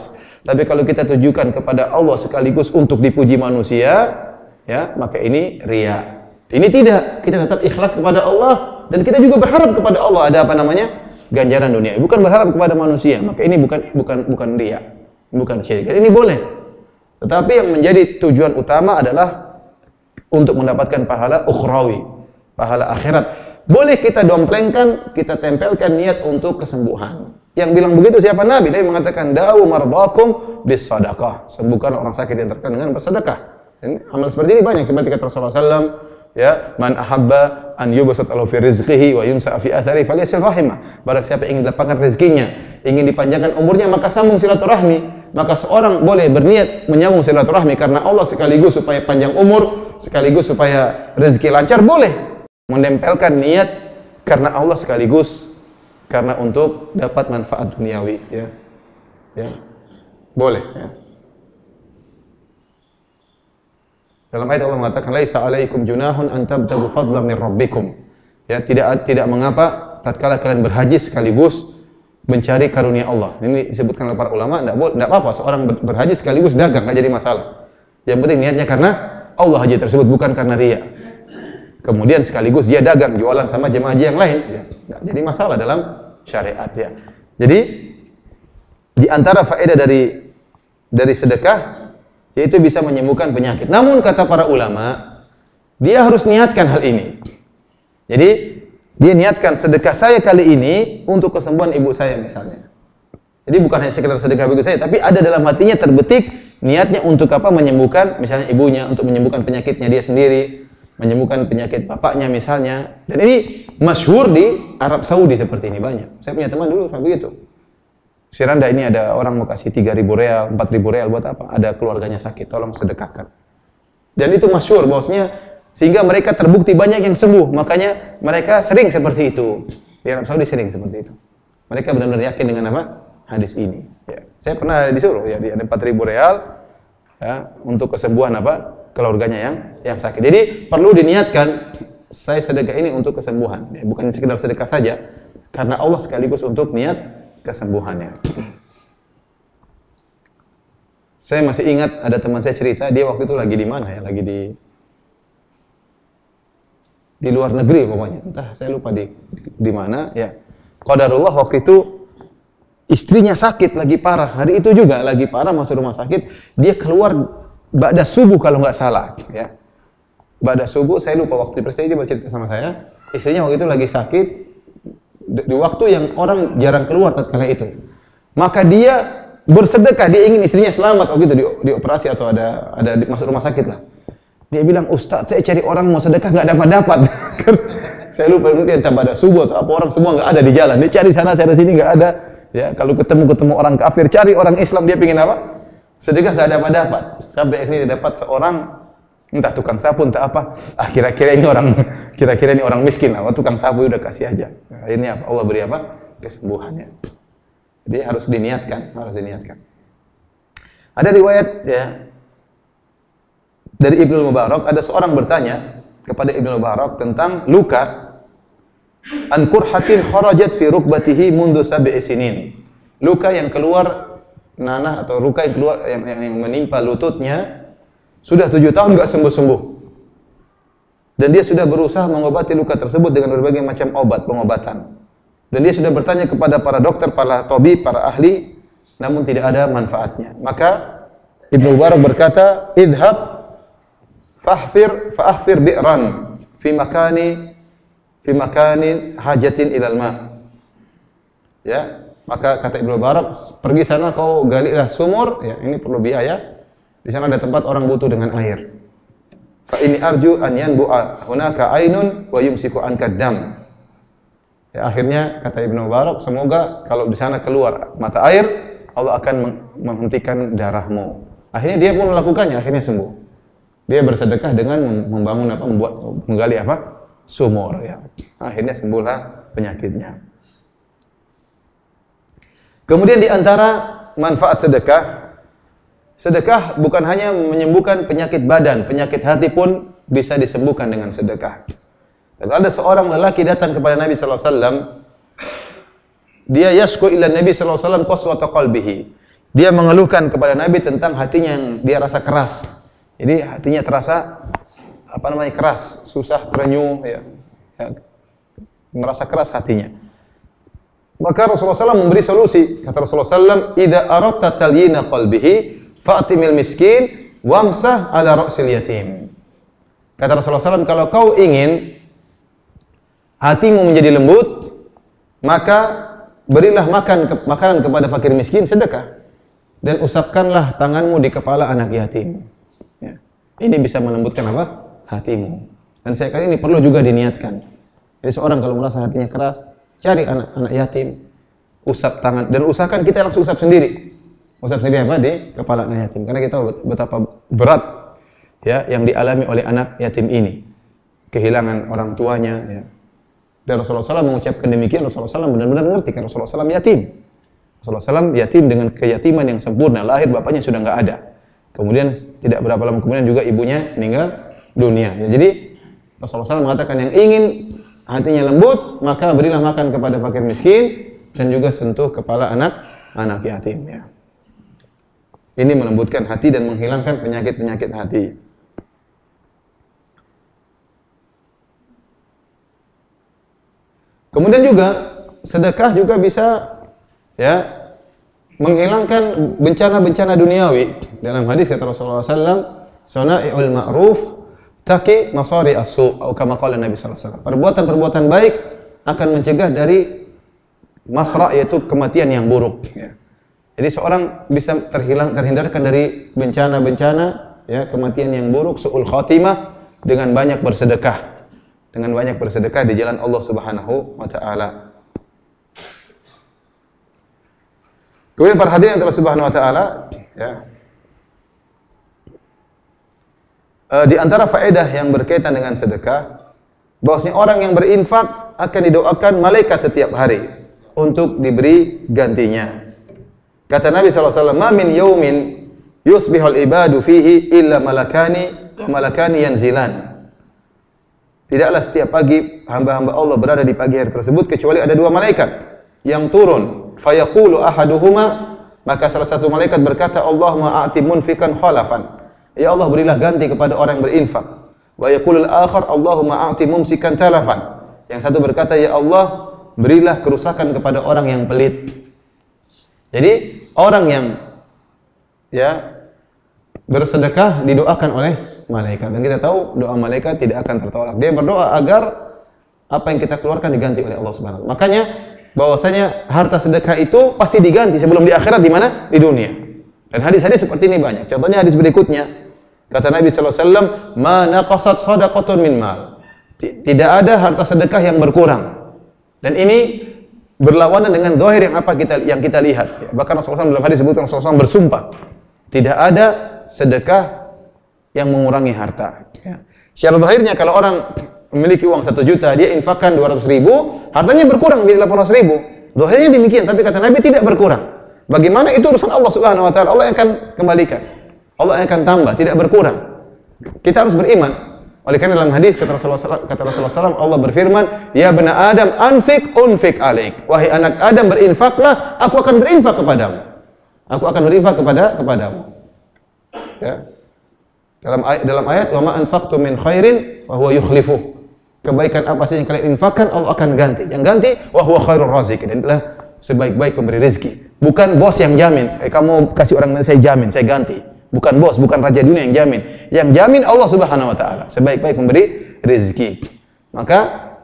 S2: Tapi kalau kita tujukan kepada Allah sekaligus untuk dipuji manusia, ya, maka ini riya. Ini tidak, kita tetap ikhlas kepada Allah dan kita juga berharap kepada Allah ada apa namanya? Ganjaran dunia. Bukan berharap kepada manusia. Maka ini bukan bukan bukan riya, bukan syirik. Ini boleh. Tetapi yang menjadi tujuan utama adalah untuk mendapatkan pahala ukhrawi, pahala akhirat. Boleh kita domplengkan, kita tempelkan niat untuk kesembuhan. Yang bilang begitu siapa? Nabi. Dia mengatakan, "Dawu mardakum bis sadaqah." Sembuhkan orang sakit yang terkena dengan bersedekah. Dan amal seperti ini banyak, seperti kata Rasulullah sallallahu alaihi wasallam, ya, "Man ahabba an yubsat lahu fi rizqihi wa yunsa fi athari falyasil rahimah." Barang siapa ingin dilapangkan rezekinya, ingin dipanjangkan umurnya, maka sambung silaturahmi. Maka seorang boleh berniat menyambung silaturahmi karena Allah sekaligus supaya panjang umur, sekaligus supaya rezeki lancar, boleh menempelkan niat karena Allah sekaligus karena untuk dapat manfaat duniawi, ya, ya, boleh. Ya. Dalam ayat Allah mengatakan, "Laisa 'alaikum junahun an tabtagu fadlan min rabbikum." Ya, tidak tidak mengapa tatkala kalian berhaji sekaligus mencari karunia Allah. Ini disebutkan oleh para ulama, tidak boleh, tidak apa-apa seorang berhaji sekaligus dagang, nggak jadi masalah. Yang penting niatnya karena Allah haji tersebut, bukan karena riya. Kemudian sekaligus dia dagang, jualan sama jemaah haji yang lain, ya, nggak jadi masalah dalam syariat, ya. Jadi di antara faedah dari dari sedekah yaitu bisa menyembuhkan penyakit. Namun kata para ulama, dia harus niatkan hal ini. Jadi dia niatkan sedekah saya kali ini untuk kesembuhan ibu saya misalnya. Jadi bukan hanya sekedar sedekah bagi saya, tapi ada dalam hatinya terbetik niatnya untuk apa? Menyembuhkan misalnya ibunya, untuk menyembuhkan penyakitnya dia sendiri, menyembuhkan penyakit bapaknya misalnya. Dan ini masyhur di Arab Saudi seperti ini banyak. Saya punya teman dulu seperti itu. Siranda ini ada orang mau kasih tiga ribu real, empat ribu real buat apa? Ada keluarganya sakit, tolong sedekahkan. Dan itu masyhur bosnya, sehingga mereka terbukti banyak yang sembuh. Makanya mereka sering seperti itu. Di Arab Saudi sering seperti itu. Mereka benar-benar yakin dengan apa? Hadis ini. Ya. Saya pernah disuruh ya, ada empat ribu real ya, untuk kesembuhan apa? Keluarganya yang yang sakit. Jadi perlu diniatkan saya sedekah ini untuk kesembuhan, ya, bukan sekedar sedekah saja, karena Allah sekaligus untuk niat kesembuhannya. Saya masih ingat ada teman saya cerita, dia waktu itu lagi di mana ya, lagi di di luar negeri pokoknya, entah saya lupa di di mana ya. Qadarullah waktu itu istrinya sakit lagi parah, hari itu juga lagi parah masuk rumah sakit, dia keluar ba'da subuh kalau nggak salah ya. Ba'da subuh, saya lupa waktu persis dia bercerita sama saya, istrinya waktu itu lagi sakit di, di waktu yang orang jarang keluar tatkala itu. Maka dia bersedekah, dia ingin istrinya selamat waktu itu di, di operasi atau ada ada di, masuk rumah sakit lah. Dia bilang, "Ustaz, saya cari orang mau sedekah nggak dapat-dapat." Saya lupa mungkin entah pada subuh atau apa, orang semua nggak ada di jalan. Dia cari sana, cari sini nggak ada. Ya, kalau ketemu ketemu orang kafir, cari orang Islam, dia pingin apa? Sedekah nggak dapat-dapat. Sampai akhirnya dia dapat seorang entah tukang sapu entah apa. Ah, kira-kira ini orang kira-kira ini orang miskin lah. Tukang sapu udah kasih aja. Nah, akhirnya apa? Allah beri apa? Kesembuhannya. Jadi harus diniatkan, harus diniatkan. Ada riwayat ya dari Ibnu Mubarak, ada seorang bertanya kepada Ibnu Mubarak tentang luka an qurhatin kharajat fi rukbatihi mundu sab'i sinin. Luka yang keluar nanah atau luka yang keluar yang, yang, yang menimpa lututnya sudah tujuh tahun enggak sembuh-sembuh. Dan dia sudah berusaha mengobati luka tersebut dengan berbagai macam obat, pengobatan. Dan dia sudah bertanya kepada para dokter, para tabib, para ahli, namun tidak ada manfaatnya. Maka Ibnu Mubarak berkata, "Idhab fahfir fahfir bi'ran fi makani fi makani hajatin ilal ma." Ya, maka kata Ibnu Mubarak, pergi sana kau galilah sumur, ya ini perlu biaya. Di sana ada tempat orang butuh dengan air. Fa ini arju an yanbu'a hunaka ainun wa yumsiku anka dam. Ya, akhirnya kata Ibnu Mubarak, semoga kalau di sana keluar mata air, Allah akan menghentikan darahmu. Akhirnya dia pun melakukannya, akhirnya sembuh. Dia bersedekah dengan membangun apa, membuat menggali apa? Sumur ya. Akhirnya sembuhlah penyakitnya. Kemudian di antara manfaat sedekah, sedekah bukan hanya menyembuhkan penyakit badan, penyakit hati pun bisa disembuhkan dengan sedekah. Dan ada seorang lelaki datang kepada Nabi sallallahu alaihi wasallam, dia yashku ila Nabi sallallahu alaihi wasallam qaswata qalbihi. dia mengeluhkan kepada Nabi tentang hatinya yang dia rasa keras. Jadi hatinya terasa apa namanya keras, susah, terenyuh, ya, ya, merasa keras hatinya. Maka Rasulullah shallallahu alaihi wasallam memberi solusi. Kata Rasulullah shallallahu alaihi wasallam, "Idza aradta talyina qalbihi, fa'timil miskin, wamsah ala ra'sil yatim." Kata Rasulullah shallallahu alaihi wasallam, kalau kau ingin hatimu menjadi lembut, maka berilah makan ke, makanan kepada fakir miskin, sedekah, dan usapkanlah tanganmu di kepala anak yatim. Ya. Ini bisa melembutkan apa? Hatimu. Dan saya kali ini perlu juga diniatkan. Jadi seorang kalau merasa hatinya keras, cari anak-anak yatim, usap tangan, dan usahakan kita langsung usap sendiri. Usap sendiri apa? Di kepala anak yatim. Karena kita tahu betapa berat ya yang dialami oleh anak yatim ini. Kehilangan orang tuanya ya. Dan Rasulullah shallallahu alaihi wasallam mengucapkan demikian, Rasulullah shallallahu alaihi wasallam benar-benar mengerti karena Rasulullah shallallahu alaihi wasallam yatim. Rasulullah shallallahu alaihi wasallam yatim dengan keyatiman yang sempurna, lahir bapaknya sudah enggak ada. Kemudian tidak berapa lama kemudian juga ibunya meninggal dunia. Ya, jadi Rasulullah shallallahu alaihi wasallam mengatakan yang ingin hatinya lembut, maka berilah makan kepada fakir miskin dan juga sentuh kepala anak anak yatim ya. Ini melembutkan hati dan menghilangkan penyakit-penyakit hati. Kemudian juga sedekah juga bisa ya menghilangkan bencana-bencana duniawi. Dalam hadis kata Rasulullah shallallahu alaihi wasallam, "Sana'iul ma'ruf taki masari as-su'," atau kama qala Nabi sallallahu alaihi wasallam. Perbuatan-perbuatan baik akan mencegah dari masra, yaitu kematian yang buruk ya. Jadi seorang bisa terhilang terhindarkan dari bencana-bencana ya, kematian yang buruk, su'ul khatimah, dengan banyak bersedekah. Dengan banyak bersedekah di jalan Allah Subhanahu wa taala. Kemudian para hadirin yang Allah Subhanahu wa taala ya. E, di antara faedah yang berkaitan dengan sedekah, bahwasanya orang yang berinfak akan didoakan malaikat setiap hari untuk diberi gantinya. Kata Nabi sallallahu alaihi wasallam, "Ma min yaumin yusbihul ibadu fihi illa malakani wa malakani yanzilan." Tidaklah setiap pagi hamba-hamba Allah berada di pagi hari tersebut kecuali ada dua malaikat yang turun. Fayaqulu ahaduhuma, maka salah satu malaikat berkata, "Allahumma a'ti munfikan khalafan." Ya Allah, berilah ganti kepada orang yang berinfak. Wa yaqulul akhar, "Allahumma a'ti mumsikan talafan." Yang satu berkata, "Ya Allah, berilah kerusakan kepada orang yang pelit." Jadi orang yang ya bersedekah didoakan oleh malaikat, dan kita tahu doa malaikat tidak akan tertolak. Dia berdoa agar apa yang kita keluarkan diganti oleh Allah Subhanahu wa taala. Makanya bahwasanya harta sedekah itu pasti diganti sebelum di akhirat, di mana? Di dunia. Dan hadis-hadis seperti ini banyak. Contohnya hadis berikutnya. Kata Nabi sallallahu alaihi wasallam, "Ma naqasat shadaqatun min mal." Tidak ada harta sedekah yang berkurang. Dan ini berlawanan dengan zahir yang apa kita yang kita lihat. Bahkan Rasulullah shallallahu alaihi wasallam dalam hadis disebutkan Rasulullah shallallahu alaihi wasallam bersumpah, tidak ada sedekah yang mengurangi harta. Ya. Secara zahirnya kalau orang memiliki uang satu juta, dia infakkan dua ratus ribu, hartanya berkurang menjadi delapan ratus ribu. Zahirnya demikian, tapi kata Nabi tidak berkurang. Bagaimana itu urusan Allah Subhanahu wa taala? Allah yang akan kembalikan. Allah yang akan tambah, tidak berkurang. Kita harus beriman. Oleh karena dalam hadis kata Rasulullah kata Rasulullah shallallahu alaihi wasallam, Allah berfirman, "Ya bani Adam, anfik unfik alaik." Wahai anak Adam, berinfaklah, aku akan berinfak kepadamu. Aku akan berinfak kepada kepadamu. Ya. Dalam ayat, dalam ayat wa ma anfaqtum min khairin fa huwa yukhlifuh. Kebaikan apa saja yang kalian infakkan, Allah akan ganti. Yang ganti wa huwa khairur raziqin. Dan adalah sebaik-baik pemberi rezeki. Bukan bos yang jamin. Eh, kamu kasih orang lain, saya jamin, saya ganti. Bukan bos, bukan raja dunia yang jamin. Yang jamin Allah Subhanahu wa taala, sebaik-baik pemberi rezeki. Maka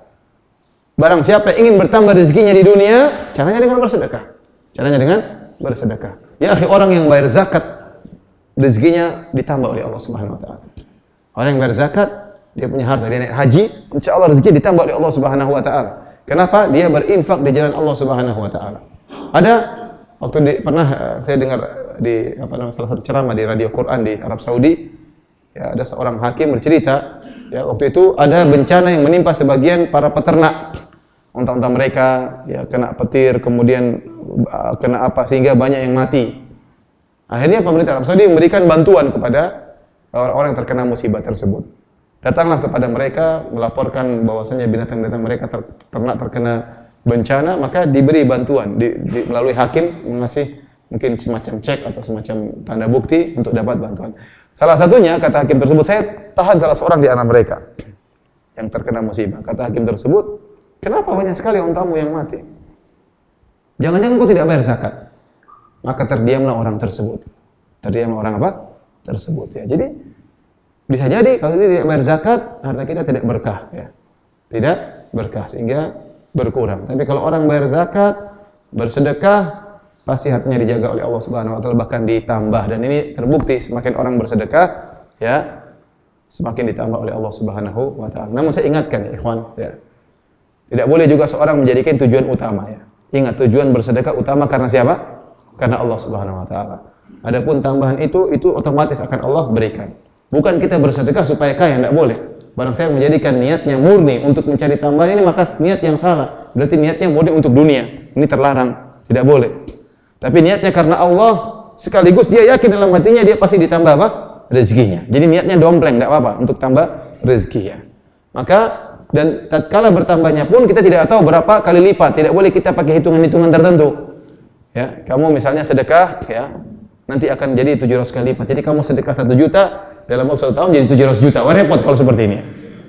S2: barang siapa yang ingin bertambah rezekinya di dunia, caranya dengan bersedekah. Caranya dengan bersedekah. Ya akhi, orang yang bayar zakat rezekinya ditambah oleh Allah Subhanahu wa taala. Orang yang berzakat, dia punya harta, dia naik haji, insyaallah rezeki ditambah oleh Allah Subhanahu wa taala. Kenapa? Dia berinfak di jalan Allah Subhanahu wa taala. Ada waktu di, pernah uh, saya dengar di apa namanya salah satu ceramah di radio Quran di Arab Saudi, ya, ada seorang hakim bercerita, ya, waktu itu ada bencana yang menimpa sebagian para peternak. Unta-unta mereka ya kena petir, kemudian uh, kena apa sehingga banyak yang mati. Akhirnya pemerintah Arab Saudi memberikan bantuan kepada orang-orang yang terkena musibah tersebut. Datanglah kepada mereka, melaporkan bahwasanya binatang-binatang mereka ter, ternak terkena bencana, maka diberi bantuan di, di, melalui hakim mengasih mungkin semacam cek atau semacam tanda bukti untuk dapat bantuan. Salah satunya, kata hakim tersebut, saya tahan salah seorang di antara mereka yang terkena musibah. Kata hakim tersebut, kenapa banyak sekali untamu yang mati? Jangan-jangan kau tidak bayar zakat? Maka terdiamlah orang tersebut. Terdiamlah orang apa? Tersebut ya. Jadi bisa jadi kalau dia tidak bayar zakat, harta kita tidak berkah ya. Tidak berkah sehingga berkurang. Tapi kalau orang bayar zakat, bersedekah, pasti hartanya dijaga oleh Allah Subhanahu wa taala, bahkan ditambah. Dan ini terbukti semakin orang bersedekah ya, semakin ditambah oleh Allah Subhanahu wa taala. Namun saya ingatkan ya ikhwan ya. Tidak boleh juga seorang menjadikan tujuan utama ya. Ingat, tujuan bersedekah utama karena siapa? Karena Allah Subhanahu wa taala. Adapun tambahan itu itu otomatis akan Allah berikan. Bukan kita bersedekah supaya kaya, tidak boleh. Barang saya menjadikan niatnya murni untuk mencari tambahan, ini maka niat yang salah. Berarti niatnya murni untuk dunia. Ini terlarang, tidak boleh. Tapi niatnya karena Allah, sekaligus dia yakin dalam hatinya dia pasti ditambah apa? Rezekinya. Jadi niatnya dompleng, tidak apa-apa untuk tambah rezeki ya. Maka dan tatkala bertambahnya pun kita tidak tahu berapa kali lipat. Tidak boleh kita pakai hitungan-hitungan tertentu. Ya, kamu misalnya sedekah ya, nanti akan jadi tujuh ratus kali lipat. Jadi kamu sedekah satu juta, dalam waktu satu tahun jadi tujuh ratus juta. Wah, repot kalau seperti ini.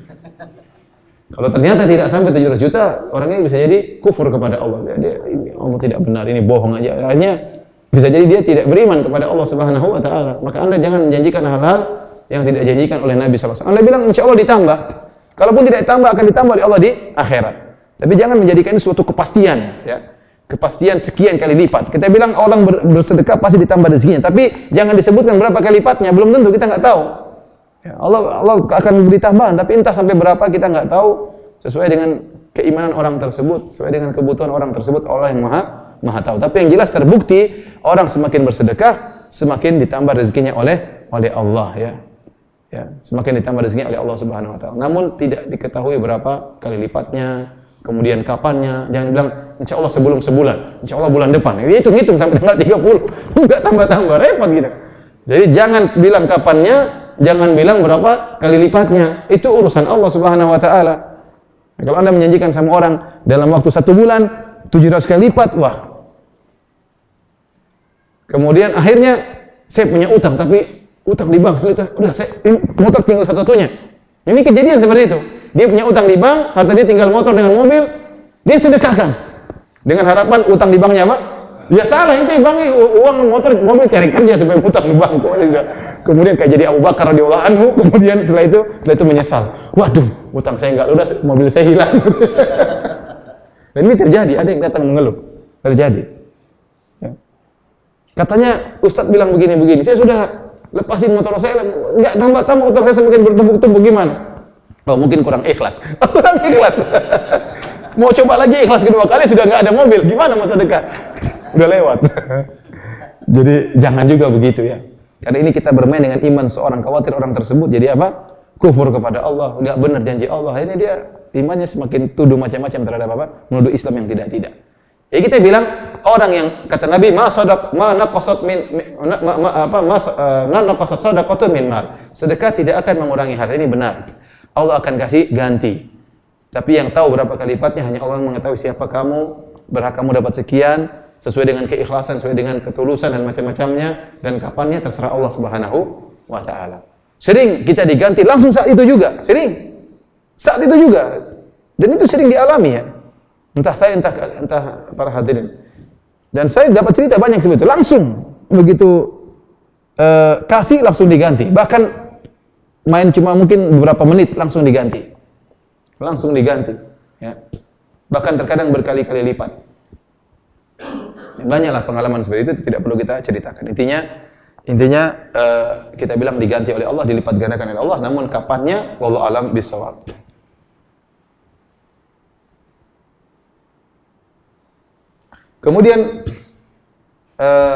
S2: Kalau ternyata tidak sampai tujuh ratus juta, orangnya bisa jadi kufur kepada Allah. Dia, dia ini Allah tidak benar, ini bohong aja. Akhirnya bisa jadi dia tidak beriman kepada Allah Subhanahu wa taala. Maka Anda jangan menjanjikan hal-hal yang tidak dijanjikan oleh Nabi sallallahu alaihi wasallam. Anda bilang insya Allah ditambah. Kalaupun tidak ditambah, akan ditambah oleh Allah di akhirat. Tapi jangan menjadikan ini suatu kepastian ya. Kepastian sekian kali lipat. Kita bilang orang bersedekah pasti ditambah rezekinya, tapi jangan disebutkan berapa kali lipatnya. Belum tentu, kita nggak tahu. Ya, Allah Allah akan beri tambahan, tapi entah sampai berapa kita nggak tahu. Sesuai dengan keimanan orang tersebut, sesuai dengan kebutuhan orang tersebut, Allah yang maha maha tahu. Tapi yang jelas terbukti orang semakin bersedekah, semakin ditambah rezekinya oleh oleh Allah ya. Ya, semakin ditambah rezekinya oleh Allah Subhanahu wa taala. Namun tidak diketahui berapa kali lipatnya, kemudian kapannya. Jangan bilang insya Allah sebelum sebulan, insya Allah bulan depan. Ini hitung-hitung sampai tanggal tiga puluh. Enggak tambah-tambah, repot gitu. Jadi jangan bilang kapannya, jangan bilang berapa kali lipatnya. Itu urusan Allah Subhanahu wa taala. Nah, kalau Anda menjanjikan sama orang dalam waktu satu bulan tujuh ratus kali lipat, wah. Kemudian akhirnya saya punya utang, tapi utang di bank, sudah, udah saya motor tinggal satu-satunya. Ini kejadian seperti itu. Dia punya utang di bank, harta dia tinggal motor dengan mobil, dia sedekahkan. Dengan harapan utang di banknya apa? Ya salah, itu banknya uang motor, mobil cari kerja supaya utang di bank. Kemudian kayak jadi Abu Bakar radhiyallahu anhu, kemudian setelah itu setelah itu menyesal. Waduh, utang saya enggak lunas, mobil saya hilang. Dan ini terjadi, ada yang datang mengeluh. Terjadi. Ya. Katanya Ustadz bilang begini-begini, saya sudah lepasin motor saya, enggak tambah-tambah utang saya semakin bertumpuk-tumpuk, gimana? Oh, mungkin kurang ikhlas. Kurang ikhlas. Mau coba lagi ikhlas kedua kali sudah nggak ada mobil, gimana masa dekat? Udah lewat. Jadi jangan juga begitu ya. Karena ini kita bermain dengan iman seorang, khawatir orang tersebut jadi apa? Kufur kepada Allah, nggak benar janji Allah. Ini dia imannya semakin tuduh macam-macam terhadap apa? Menuduh Islam yang tidak-tidak. Ya kita bilang orang yang kata Nabi ma sadaq ma naqasat min ma, ma, apa mas ma naqasat sadaqatu min mal. Sedekah tidak akan mengurangi harta, ini benar. Allah akan kasih ganti. Tapi yang tahu berapa kali lipatnya hanya Allah mengetahui. Siapa kamu, berhak kamu dapat sekian sesuai dengan keikhlasan, sesuai dengan ketulusan dan macam-macamnya, dan kapannya terserah Allah Subhanahu wa taala. Sering kita diganti langsung saat itu juga, sering. Saat itu juga. Dan itu sering dialami ya. Entah saya entah entah para hadirin. Dan saya dapat cerita banyak seperti itu, langsung begitu uh, kasih langsung diganti. Bahkan main cuma mungkin beberapa menit langsung diganti. Langsung diganti, ya. Bahkan terkadang berkali-kali lipat. Banyaklah pengalaman seperti itu, tidak perlu kita ceritakan. Intinya, intinya uh, kita bilang diganti oleh Allah, dilipat gandakan oleh Allah. Namun kapannya, wallahu alam bisawab. Kemudian uh,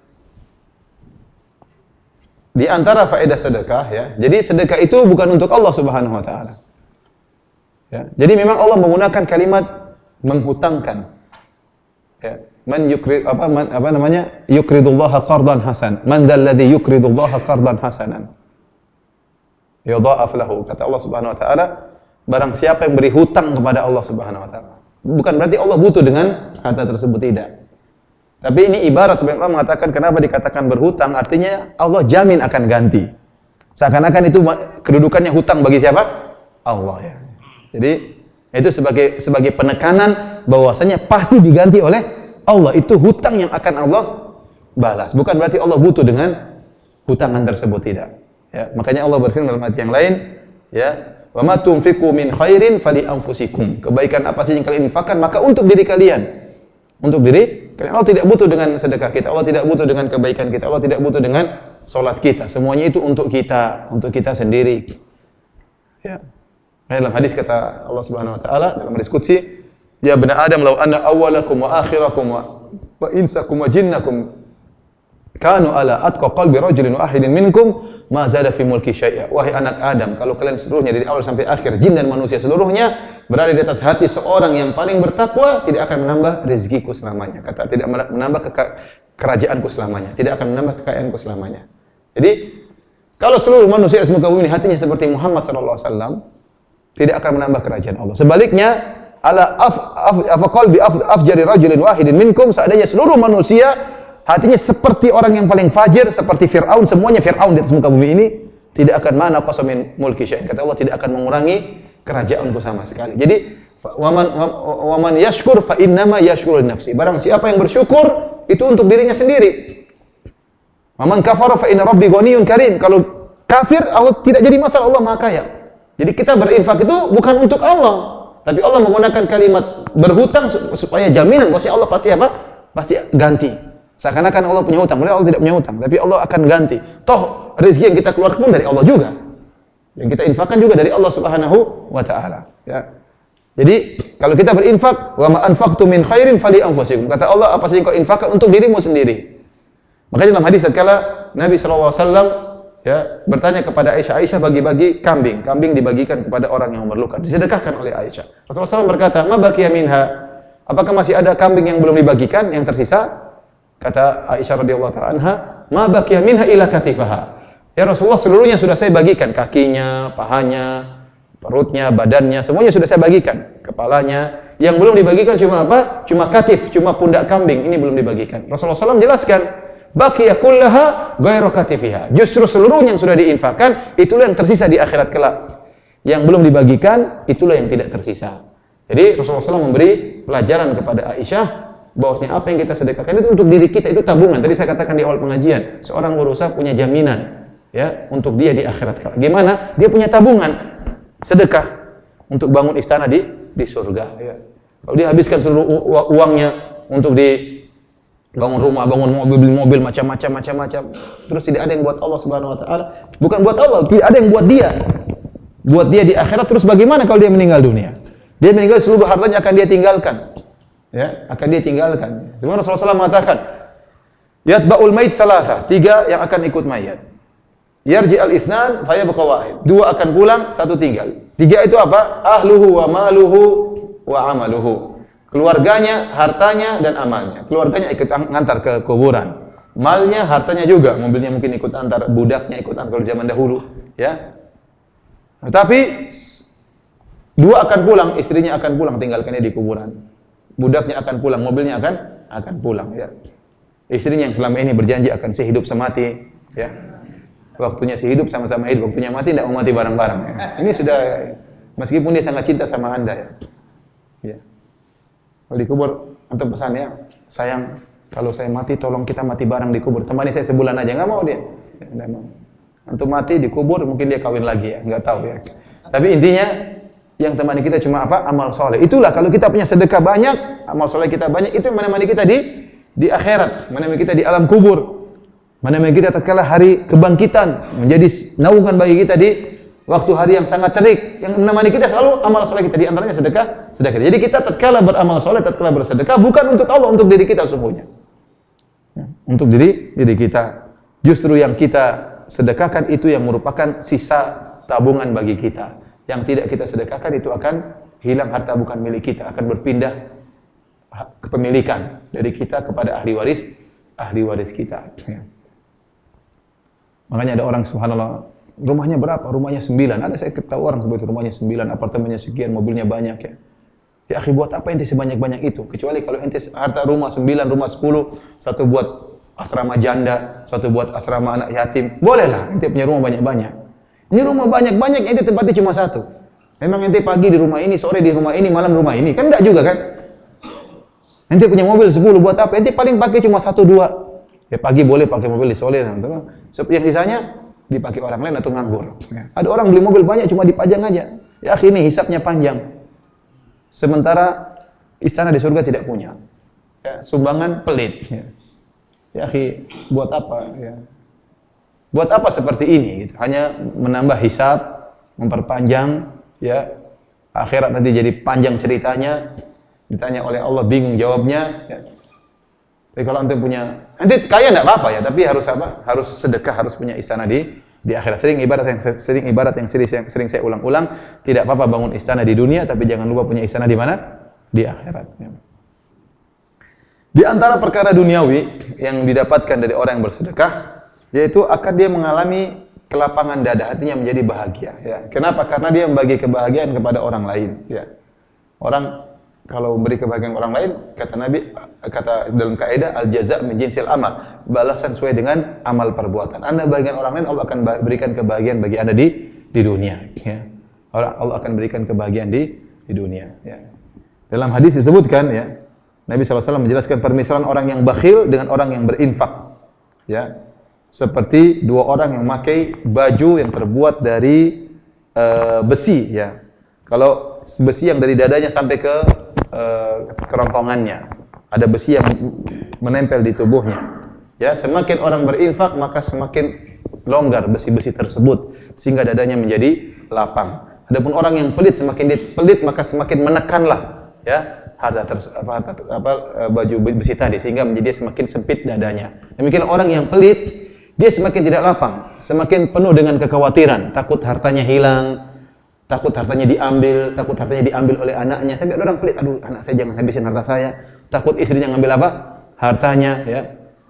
S2: di antara faedah sedekah, ya. Jadi sedekah itu bukan untuk Allah Subhanahu wa taala. Ya, jadi memang Allah menggunakan kalimat menghutangkan. Ya, man yukrid apa man, apa namanya? Yukridullaha qardan hasan. Man dzal ladzi yukridullaha qardan hasanan. Yudha'af lahu. Kata Allah Subhanahu wa taala, barang siapa yang beri hutang kepada Allah Subhanahu wa taala. Bukan berarti Allah butuh dengan harta tersebut, tidak. Tapi ini ibarat sebenarnya Allah mengatakan kenapa dikatakan berhutang, artinya Allah jamin akan ganti. Seakan-akan itu kedudukannya hutang bagi siapa? Allah ya. Jadi itu sebagai sebagai penekanan bahwasanya pasti diganti oleh Allah. Itu hutang yang akan Allah balas. Bukan berarti Allah butuh dengan hutangan tersebut, tidak. Ya, makanya Allah berfirman dalam ayat yang lain, ya, wa ma tunfiqu min khairin fali anfusikum. Kebaikan apa saja yang kalian infakkan maka untuk diri kalian. Untuk diri kalian. Allah tidak butuh dengan sedekah kita, Allah tidak butuh dengan kebaikan kita, Allah tidak butuh dengan salat kita. Semuanya itu untuk kita, untuk kita sendiri. Ya. Dalam hadis kata Allah Subhanahu wa taala dalam hadis qudsi, ya bani Adam law anna awwalakum wa akhirakum wa insakum wa jinnakum kanu ala atqa qalbi rajulin wahidin minkum ma zada fi mulki syai'a. Wahai anak Adam, kalau kalian seluruhnya dari awal sampai akhir, jin dan manusia seluruhnya berada di atas hati seorang yang paling bertakwa, tidak akan menambah rezekiku selamanya. Kata tidak menambah kerajaanku selamanya, tidak akan menambah kekayaanku selamanya. Jadi kalau seluruh manusia di muka bumi hatinya seperti Muhammad sallallahu alaihi wasallam, tidak akan menambah kerajaan Allah. Sebaliknya, ala af af af qalbi af afjari rajulin wahidin minkum, seandainya seluruh manusia hatinya seperti orang yang paling fajir, seperti Fir'aun, semuanya Fir'aun di atas muka bumi ini, tidak akan mana qasamin mulki syai'in. Kata Allah, tidak akan mengurangi kerajaanku sama sekali. Jadi, waman waman yashkur fa innama yashkuru li nafsi. Barang siapa yang bersyukur, itu untuk dirinya sendiri. Waman kafara fa inna rabbi ghaniyyun karim. Kalau kafir, Allah tidak jadi masalah, Allah Maha Kaya. Jadi kita berinfak itu bukan untuk Allah, tapi Allah menggunakan kalimat berhutang supaya jaminan bahwa Allah pasti apa? Pasti ganti. Seakan-akan Allah punya hutang, padahal Allah tidak punya hutang, tapi Allah akan ganti. Toh rezeki yang kita keluarkan pun dari Allah juga. Yang kita infakkan juga dari Allah Subhanahu wa taala, ya. Jadi kalau kita berinfak, wa ma anfaqtu min khairin fali anfusikum. Kata Allah, apa saja yang kau infakkan untuk dirimu sendiri. Makanya dalam hadis tatkala Nabi sallallahu alaihi wasallam ya bertanya kepada Aisyah, Aisyah bagi-bagi kambing, kambing dibagikan kepada orang yang memerlukan, disedekahkan oleh Aisyah. Rasulullah shallallahu alaihi wasallam berkata, ma baqiya minha, apakah masih ada kambing yang belum dibagikan, yang tersisa? Kata Aisyah radhiyallahu ta'ala anha, ma baqiya minha illa katifaha. Ya Rasulullah, seluruhnya sudah saya bagikan, kakinya, pahanya, perutnya, badannya, semuanya sudah saya bagikan, kepalanya. Yang belum dibagikan cuma apa? Cuma katif, cuma pundak kambing, ini belum dibagikan. Rasulullah shallallahu alaihi wasallam jelaskan, baqiya kullaha ghairu katifiha. Justru seluruhnya yang sudah diinfakkan, itulah yang tersisa di akhirat kelak. Yang belum dibagikan, itulah yang tidak tersisa. Jadi Rasulullah shallallahu alaihi wasallam memberi pelajaran kepada Aisyah bahwasanya apa yang kita sedekahkan itu untuk diri kita, itu tabungan. Tadi saya katakan di awal pengajian, seorang berusaha punya jaminan ya untuk dia di akhirat kelak. Gimana? Dia punya tabungan sedekah untuk bangun istana di di surga ya. Kalau dia habiskan seluruh uangnya untuk di bangun rumah, bangun mobil, beli mobil macam-macam macam-macam, terus tidak ada yang buat Allah Subhanahu wa taala, bukan buat Allah, tidak ada yang buat dia. Buat dia di akhirat, terus bagaimana kalau dia meninggal dunia? Dia meninggal, seluruh hartanya akan dia tinggalkan. Ya, akan dia tinggalkan. Sebenarnya Rasulullah shallallahu alaihi wasallam mengatakan, yatba'ul mayit salasa, tiga yang akan ikut mayat. Yarji al-ithnan fayabqa wahid. Dua akan pulang, satu tinggal. Tiga itu apa? Ahluhu wa maluhu wa amaluhu. Keluarganya, hartanya dan amalnya. Keluarganya ikut ngantar ke kuburan. Malnya, hartanya juga. Mobilnya mungkin ikut antar, budaknya ikut antar kalau zaman dahulu, ya. Nah, tapi dua akan pulang, istrinya akan pulang, tinggalkannya di kuburan. Budaknya akan pulang, mobilnya akan akan pulang, ya. Istrinya yang selama ini berjanji akan sehidup semati, ya. Waktunya sehidup sama-sama hidup, waktunya mati tidak mau mati bareng-bareng. Ya. Ini sudah, meskipun dia sangat cinta sama Anda, ya. Ya. Kalau dikubur, antum pesan ya, sayang, kalau saya mati tolong kita mati bareng di kubur. Temani saya sebulan aja, nggak mau dia. Ya, nggak mau. Antum mati dikubur, mungkin dia kawin lagi ya, nggak tahu ya. Tapi intinya yang temani kita cuma apa? Amal soleh. Itulah kalau kita punya sedekah banyak, amal soleh kita banyak, itu yang menemani kita di di akhirat, menemani kita di alam kubur, menemani kita tatkala hari kebangkitan, menjadi naungan bagi kita di waktu hari yang sangat terik. Yang menemani kita selalu amal soleh kita, di antaranya sedekah, sedekah. Jadi kita tatkala beramal soleh, tatkala bersedekah, bukan untuk Allah, untuk diri kita sesungguhnya. Ya, untuk diri diri kita. Justru yang kita sedekahkan itu yang merupakan sisa tabungan bagi kita. Yang tidak kita sedekahkan itu akan hilang, harta bukan milik kita, akan berpindah kepemilikan dari kita kepada ahli waris, ahli waris kita. Ya. Makanya ada orang subhanallah, rumahnya berapa? Rumahnya sembilan. Ada saya ketahui orang sebut rumahnya sembilan, apartemennya sekian, mobilnya banyak ya. Ya akhi, buat apa ente sebanyak-banyak itu? Kecuali kalau ente harta rumah sembilan, rumah sepuluh, satu buat asrama janda, satu buat asrama anak yatim. Bolehlah, ente punya rumah banyak-banyak. Ini rumah banyak-banyak, ente tempatnya cuma satu. Memang ente pagi di rumah ini, sore di rumah ini, malam rumah ini. Kan enggak juga kan? Ente punya mobil sepuluh, buat apa? Ente paling pakai cuma satu dua. Ya pagi boleh pakai mobil di sore, yang sisanya dipakai orang lain atau nganggur. Ya. Ada orang beli mobil banyak cuma dipajang aja. Ya akhi, ini hisapnya panjang. Sementara istana di surga tidak punya. Ya, sumbangan pelit. Ya, ya akhi, buat apa? Ya. Buat apa seperti ini? Gitu. Hanya menambah hisap, memperpanjang. Ya, akhirat nanti jadi panjang ceritanya. Ditanya oleh Allah, bingung jawabnya. Ya. Tapi kalau anda punya, nanti kaya enggak apa-apa ya, tapi harus apa? Harus sedekah, harus punya istana di di akhirat. Sering ibarat yang sering ibarat yang sering, yang sering saya ulang-ulang, tidak apa-apa bangun istana di dunia, tapi jangan lupa punya istana di mana? Di akhirat. Di antara perkara duniawi yang didapatkan dari orang yang bersedekah, yaitu akan dia mengalami kelapangan dada, hatinya menjadi bahagia. Ya. Kenapa? Karena dia membagi kebahagiaan kepada orang lain. Ya. Orang kalau memberi kebahagiaan orang lain, kata Nabi, kata dalam kaidah al jaza' min jinsil amal, balasan sesuai dengan amal perbuatan. Anda bagian orang lain, Allah akan berikan kebahagiaan bagi Anda di di dunia. Ya. Allah akan berikan kebahagiaan di di dunia. Ya. Dalam hadis disebutkan, ya, Nabi shallallahu alaihi wasallam menjelaskan permisalan orang yang bakhil dengan orang yang berinfak. Ya, seperti dua orang yang memakai baju yang terbuat dari uh, besi. Ya, kalau besi yang dari dadanya sampai ke Uh, kerongkongannya, ada besi yang menempel di tubuhnya. Ya, semakin orang berinfak maka semakin longgar besi-besi tersebut sehingga dadanya menjadi lapang. Adapun orang yang pelit, semakin dia pelit maka semakin menekanlah ya harta ters, apa, harta, apa baju besi tadi sehingga menjadi semakin sempit dadanya. Demikian orang yang pelit, dia semakin tidak lapang, semakin penuh dengan kekhawatiran, takut hartanya hilang, takut hartanya diambil, takut hartanya diambil oleh anaknya. Sampai ada orang pelit, aduh anak saya jangan habisin harta saya. Takut istrinya ngambil apa? Hartanya, ya.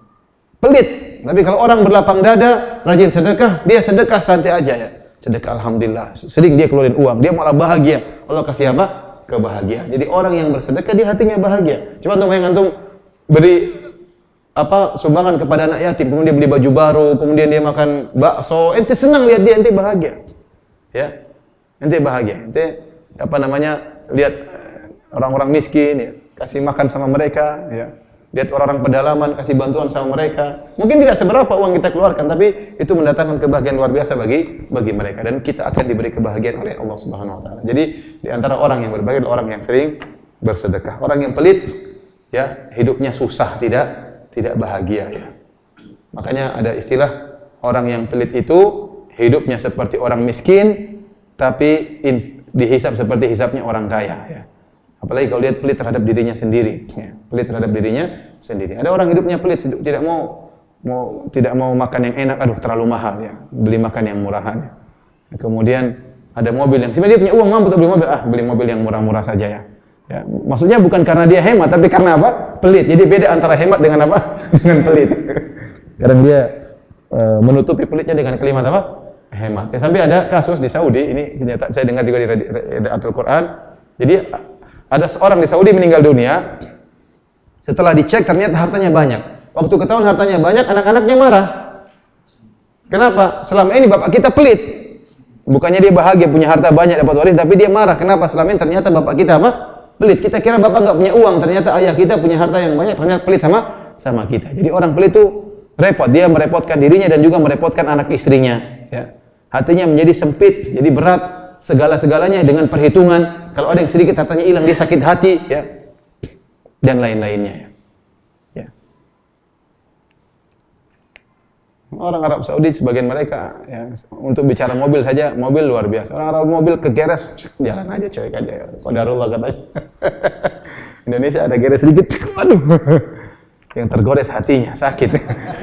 S2: Pelit. Tapi kalau orang berlapang dada, rajin sedekah, dia sedekah santai aja ya. Sedekah alhamdulillah. Sering dia keluarin uang, dia malah bahagia. Allah kasih apa? Kebahagiaan. Jadi orang yang bersedekah dia hatinya bahagia. Cuma antum yang antum beri apa sumbangan kepada anak yatim, kemudian dia beli baju baru, kemudian dia makan bakso, ente senang lihat dia, ente bahagia. Ya. Ente bahagia, ente apa namanya lihat orang-orang miskin, ya, kasih makan sama mereka, ya, lihat orang-orang pedalaman, kasih bantuan sama mereka. Mungkin tidak seberapa uang kita keluarkan, tapi itu mendatangkan kebahagiaan luar biasa bagi bagi mereka dan kita akan diberi kebahagiaan oleh Allah Subhanahu Wa Taala. Jadi di antara orang yang berbahagia adalah orang yang sering bersedekah. Orang yang pelit, ya hidupnya susah, tidak tidak bahagia. Ya. Makanya ada istilah orang yang pelit itu hidupnya seperti orang miskin, tapi in, dihisap seperti hisapnya orang kaya. Ya. Apalagi kalau lihat pelit terhadap dirinya sendiri. Ya. Pelit terhadap dirinya sendiri. Ada orang hidupnya pelit, tidak mau mau tidak mau makan yang enak, aduh terlalu mahal ya. Beli makan yang murahan. Ya. Kemudian ada mobil yang sebenarnya dia punya uang mampu untuk beli mobil, ah beli mobil yang murah-murah saja ya. Ya. Maksudnya bukan karena dia hemat, tapi karena apa? Pelit. Jadi beda antara hemat dengan apa? Dengan pelit. Kadang dia uh, menutupi pelitnya dengan kalimat apa? Hemat. Ya, sampai ada kasus di Saudi, ini kenyataan saya dengar juga di Al Quran. Jadi ada seorang di Saudi meninggal dunia. Setelah dicek ternyata hartanya banyak. Waktu ketahuan hartanya banyak, anak-anaknya marah. Kenapa? Selama ini bapak kita pelit. Bukannya dia bahagia punya harta banyak dapat waris, tapi dia marah. Kenapa? Selama ini ternyata bapak kita apa? Pelit. Kita kira bapak nggak punya uang, ternyata ayah kita punya harta yang banyak, ternyata pelit sama sama kita. Jadi orang pelit itu repot. Dia merepotkan dirinya dan juga merepotkan anak istrinya. Ya. Hatinya menjadi sempit, jadi berat, segala-segalanya dengan perhitungan. Kalau ada yang sedikit hartanya hilang, dia sakit hati, ya, dan lain-lainnya. Ya. Orang Arab Saudi sebagian mereka, ya, untuk bicara mobil saja, mobil luar biasa. Orang Arab mobil ke geres, jalan aja, cuek aja. Ya. Qadarullah katanya. Indonesia ada geres sedikit, aduh. Yang tergores hatinya, sakit.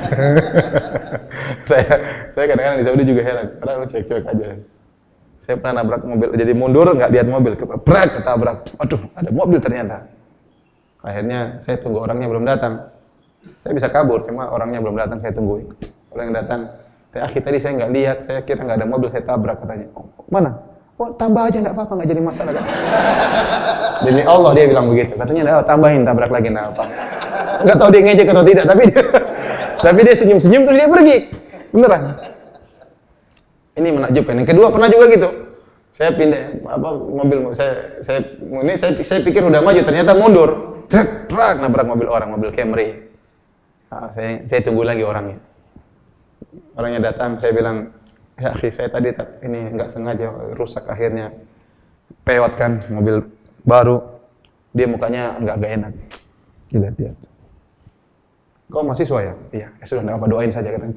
S2: saya saya kadang-kadang di Saudi juga heran, orang cuek-cuek aja. Saya pernah nabrak mobil, jadi mundur nggak lihat mobil, kebrak, ketabrak. Aduh, ada mobil ternyata. Akhirnya saya tunggu orangnya belum datang. Saya bisa kabur, cuma orangnya belum datang, saya tungguin. Orang yang datang, akhirnya tadi saya nggak lihat, saya kira nggak ada mobil, saya tabrak katanya. Oh, mana? Oh, tambah aja enggak apa-apa, enggak jadi masalah kan. Demi Allah dia bilang begitu. Katanya, "Oh, tambahin, tabrak lagi enggak apa." Enggak tahu dia ngejek atau tidak, tapi dia, tapi dia senyum-senyum terus dia pergi. Beneran. Ini menakjubkan. Yang kedua pernah juga gitu. Saya pindah apa mobil saya saya ini saya saya pikir udah maju, ternyata mundur. Truk, nabrak mobil orang, mobil Camry. Nah, saya saya tunggu lagi orangnya. Orangnya datang, saya bilang, "Ya, akhi, saya tadi tak, ini enggak sengaja rusak akhirnya." Pewat kan mobil baru. Dia mukanya enggak enggak enak. Gila dia. Kau mahasiswa ya? Iya. Ya sudah, enggak apa, doain saja katanya.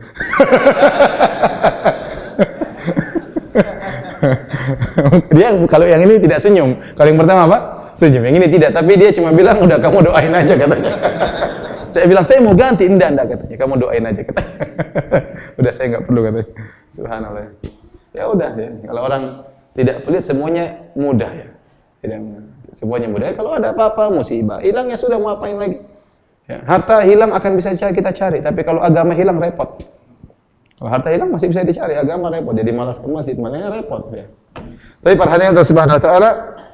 S2: Dia kalau yang ini tidak senyum. Kalau yang pertama apa? Senyum. Yang ini tidak, tapi dia cuma bilang, "Udah kamu doain aja," katanya. Saya bilang, "Saya mau ganti." "Enggak, enggak," katanya. "Kamu doain aja," katanya. Udah, saya enggak perlu, katanya. Subhanallah. Ya udah ya. Kalau orang tidak pelit semuanya mudah ya. Tidak semuanya mudah. Kalau ada apa-apa musibah, hilang ya sudah, mau apain lagi? Ya, harta hilang akan bisa kita cari, tapi kalau agama hilang repot. Kalau harta hilang masih bisa dicari, agama repot. Jadi malas ke masjid, makanya repot ya. Tapi perhatian Allah Subhanahu wa taala,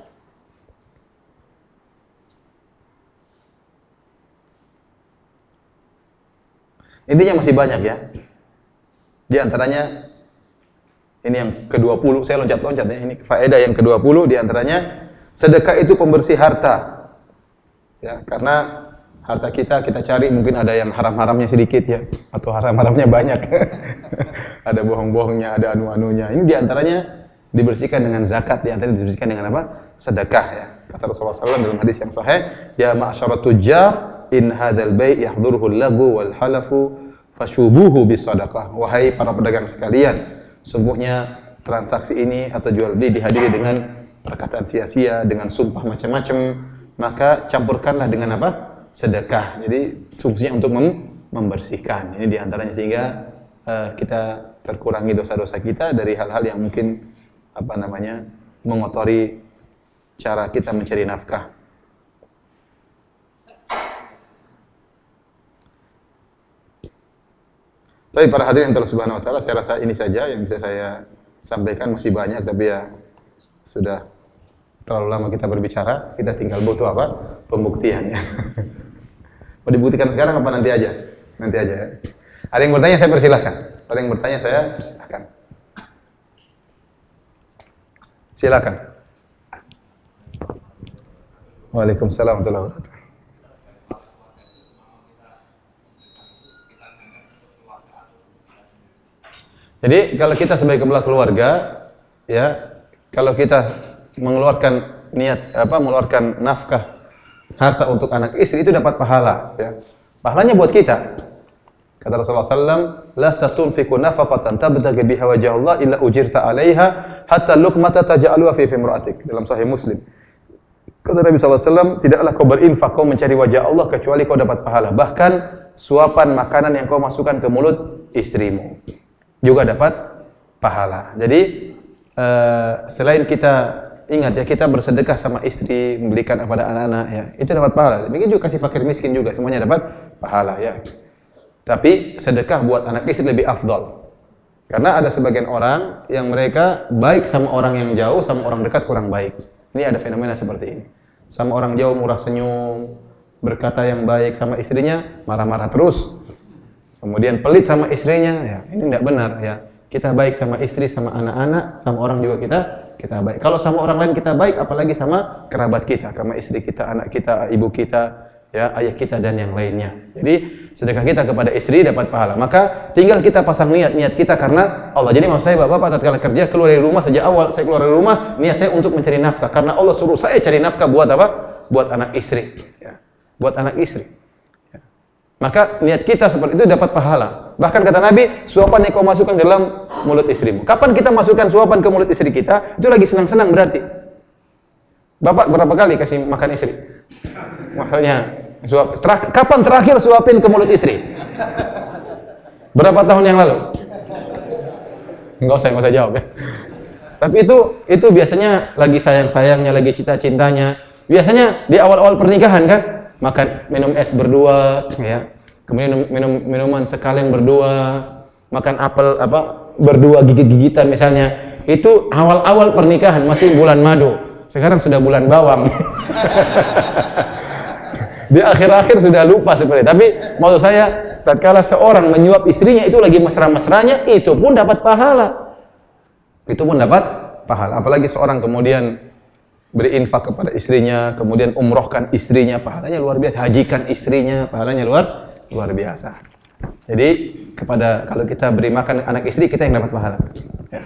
S2: intinya masih banyak ya. Di antaranya ini yang ke dua puluh, saya loncat-loncat ya. Ini faedah yang ke dua puluh, di antaranya sedekah itu pembersih harta. Ya, karena harta kita kita cari mungkin ada yang haram-haramnya sedikit ya, atau haram-haramnya banyak. Ada bohong-bohongnya, ada anu-anunya. Ini di antaranya dibersihkan dengan zakat, di antaranya dibersihkan dengan apa? Sedekah ya. Kata Rasulullah shallallahu alaihi wasallam dalam hadis yang sahih, "Ya ma'syarat tujjar, in hadzal bai' yahdhuruhu al-laghu wal halafu fashubuhu bis sadaqah." Wahai para pedagang sekalian, sungguhnya transaksi ini atau jual beli dihadiri dengan perkataan sia-sia, dengan sumpah macam-macam, maka campurkanlah dengan apa? Sedekah. Jadi fungsinya untuk mem membersihkan. Ini diantaranya sehingga uh, kita terkurangi dosa-dosa kita dari hal-hal yang mungkin apa namanya mengotori cara kita mencari nafkah. Tapi para hadirin Allah Subhanahu wa taala, saya rasa ini saja yang bisa saya sampaikan. Masih banyak tapi ya sudah terlalu lama kita berbicara, kita tinggal butuh apa? Pembuktiannya. Mau dibuktikan sekarang apa nanti aja? Nanti aja ya. Ada yang bertanya, saya persilahkan. Ada yang bertanya, saya persilahkan. Silakan. Waalaikumsalam warahmatullahi wabarakatuh. Jadi kalau kita sebagai kepala keluarga, ya, kalau kita mengeluarkan niat apa, mengeluarkan nafkah harta untuk anak istri itu dapat pahala, ya. Pahalanya buat kita. Kata Rasulullah sallallahu alaihi wasallam, "La satunfiqu nafaqatan tabtaghi biha wajha Allah illa ujirta 'alaiha hatta luqmata taj'aluha fi imra'atik." Dalam Sahih Muslim. Kata Nabi sallallahu alaihi wasallam, "Tidaklah kau berinfak, kau mencari wajah Allah kecuali kau dapat pahala. Bahkan suapan makanan yang kau masukkan ke mulut istrimu juga dapat pahala." Jadi uh, selain kita ingat ya, kita bersedekah sama istri, memberikan kepada anak-anak ya, itu dapat pahala. Demikian juga kasih fakir miskin juga, semuanya dapat pahala ya. Tapi sedekah buat anak istri lebih afdal. Karena ada sebagian orang yang mereka baik sama orang yang jauh, sama orang dekat kurang baik. Ini ada fenomena seperti ini. Sama orang jauh murah senyum, berkata yang baik, sama istrinya marah-marah terus. Kemudian pelit sama istrinya, ya ini tidak benar ya. Kita baik sama istri, sama anak-anak, sama orang juga kita kita baik. Kalau sama orang lain kita baik, apalagi sama kerabat kita, sama istri kita, anak kita, ibu kita, ya, ayah kita dan yang lainnya. Jadi sedekah kita kepada istri dapat pahala. Maka tinggal kita pasang niat, niat kita karena Allah. Jadi maksud saya bapak-bapak tatkala kerja keluar dari rumah, sejak awal saya keluar dari rumah, niat saya untuk mencari nafkah karena Allah suruh saya cari nafkah buat apa? Buat anak istri, ya. Buat anak istri. Ya. Maka niat kita seperti itu dapat pahala. Bahkan kata Nabi, suapan yang kau masukkan dalam mulut istrimu. Kapan kita masukkan suapan ke mulut istri kita? Itu lagi senang-senang berarti. Bapak berapa kali kasih makan istri? Maksudnya, suap, terak, kapan terakhir suapin ke mulut istri? Berapa tahun yang lalu? Enggak usah, enggak usah jawab ya. Tapi itu itu biasanya lagi sayang-sayangnya, lagi cinta-cintanya. Biasanya di awal-awal pernikahan kan, makan minum es berdua, ya. Kemudian minum minuman sekaleng berdua, makan apel apa berdua, gigit-gigitan misalnya. Itu awal-awal pernikahan, masih bulan madu. Sekarang sudah bulan bawang. Di akhir-akhir sudah lupa seperti itu. Tapi maksud saya, tatkala seorang menyuap istrinya itu lagi mesra-mesranya, itu pun dapat pahala. Itu pun dapat pahala. Apalagi seorang kemudian berinfak kepada istrinya, kemudian umrohkan istrinya, pahalanya luar biasa. Hajikan istrinya, pahalanya luar luar biasa. Jadi kepada kalau kita beri makan anak istri, kita yang dapat pahala. Ya.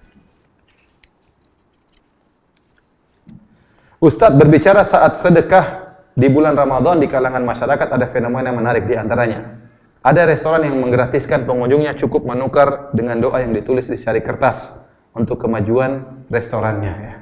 S2: Ustadz berbicara saat sedekah di bulan Ramadan di kalangan masyarakat ada fenomena menarik di antaranya. Ada restoran yang menggratiskan pengunjungnya cukup menukar dengan doa yang ditulis di secari kertas untuk kemajuan restorannya. Ya.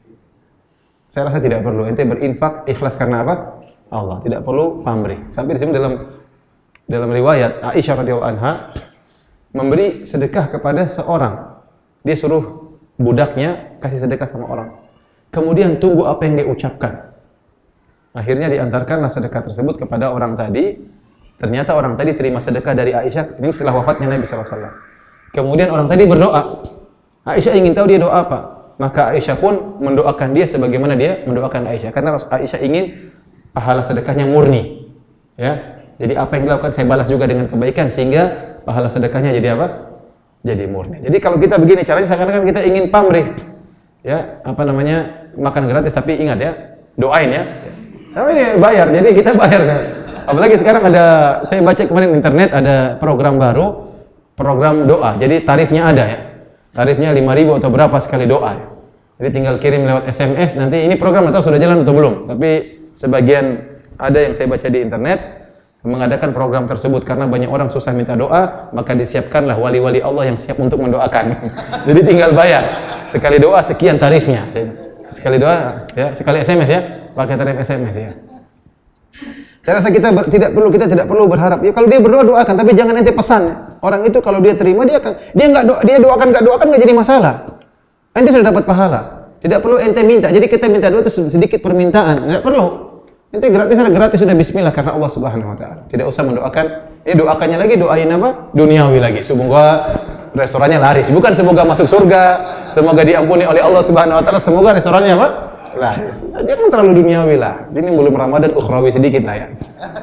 S2: Saya rasa tidak perlu. Ente berinfak ikhlas karena apa? Allah. Tidak perlu pamrih. Sampai di sini dalam dalam riwayat Aisyah radhiyallahu anha memberi sedekah kepada seorang. Dia suruh budaknya kasih sedekah sama orang. Kemudian tunggu apa yang dia ucapkan. Akhirnya diantarkanlah sedekah tersebut kepada orang tadi. Ternyata orang tadi terima sedekah dari Aisyah. Ini setelah wafatnya Nabi shallallahu alaihi wasallam. Kemudian orang tadi berdoa. Aisyah ingin tahu dia doa apa. Maka Aisyah pun mendoakan dia sebagaimana dia mendoakan Aisyah. Karena Aisyah ingin pahala sedekahnya murni. Ya, jadi apa yang dilakukan saya balas juga dengan kebaikan sehingga pahala sedekahnya jadi apa? Jadi murni. Jadi kalau kita begini caranya seakan-akan kita ingin pamrih. Ya, apa namanya? Makan gratis, tapi ingat ya, doain ya. Tapi ini bayar, jadi kita bayar. Apalagi sekarang ada, saya baca kemarin internet ada program baru, program doa. Jadi tarifnya ada ya. Tarifnya lima ribu atau berapa sekali doa ya. Jadi tinggal kirim lewat S M S, nanti ini program atau sudah jalan atau belum. Tapi sebagian ada yang saya baca di internet mengadakan program tersebut karena banyak orang susah minta doa, maka disiapkanlah wali-wali Allah yang siap untuk mendoakan. Jadi tinggal bayar. Sekali doa sekian tarifnya. Sekali doa ya, sekali S M S ya, pakai tarif S M S ya. Saya rasa kita ber, tidak perlu kita tidak perlu berharap. Ya kalau dia berdoa doakan, tapi jangan ente pesan. Orang itu kalau dia terima dia akan dia enggak doa, dia doakan enggak doakan enggak jadi masalah. Ente sudah dapat pahala. Tidak perlu ente minta. Jadi kita minta doa itu sedikit permintaan, enggak perlu. Ente gratis ada gratis sudah bismillah karena Allah Subhanahu wa taala. Tidak usah mendoakan. Ini doakannya lagi doain apa? Duniawi lagi. Semoga restorannya laris. Bukan semoga masuk surga, semoga diampuni oleh Allah Subhanahu wa taala, semoga restorannya apa? Laris. Jangan terlalu duniawi lah. Ini belum Ramadan ukhrawi sedikit lah ya.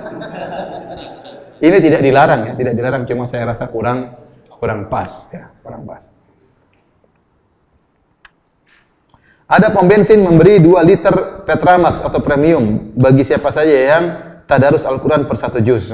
S2: Ini tidak dilarang ya, tidak dilarang, cuma saya rasa kurang kurang pas ya, kurang pas. Ada pom bensin memberi dua liter Petramax atau premium bagi siapa saja yang tadarus Al-Qur'an per satu juz.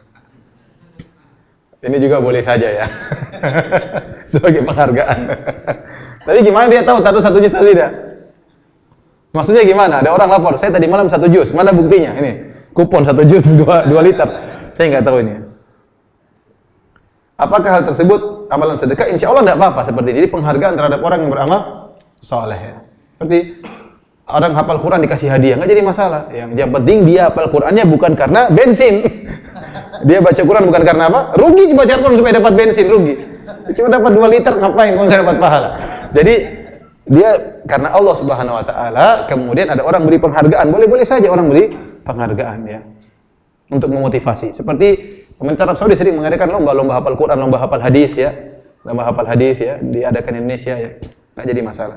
S2: Ini juga boleh saja ya. Sebagai penghargaan. Tapi gimana dia tahu tadarus satu juz atau tidak? Maksudnya gimana? Ada orang lapor, saya tadi malam satu juz, mana buktinya? Ini kupon satu juz dua liter. Saya nggak tahu ini. Apakah hal tersebut amalan sedekah? Insya Allah tidak apa-apa seperti ini. Jadi penghargaan terhadap orang yang beramal soleh ya. Seperti orang hafal Quran dikasih hadiah, nggak jadi masalah. Yang penting dia hafal Qurannya bukan karena bensin. Dia baca Quran bukan karena apa? Rugi baca Quran supaya dapat bensin, rugi. Cuma dapat dua liter ngapain kalau nggak dapat pahala? Jadi dia karena Allah Subhanahu wa taala, kemudian ada orang beri penghargaan. Boleh-boleh saja orang beri penghargaan ya. Untuk memotivasi. Seperti pemerintah Arab Saudi sering mengadakan lomba-lomba hafal Quran, lomba hafal hadis ya. Lomba hafal hadis ya, diadakan di Indonesia ya. Nggak jadi masalah.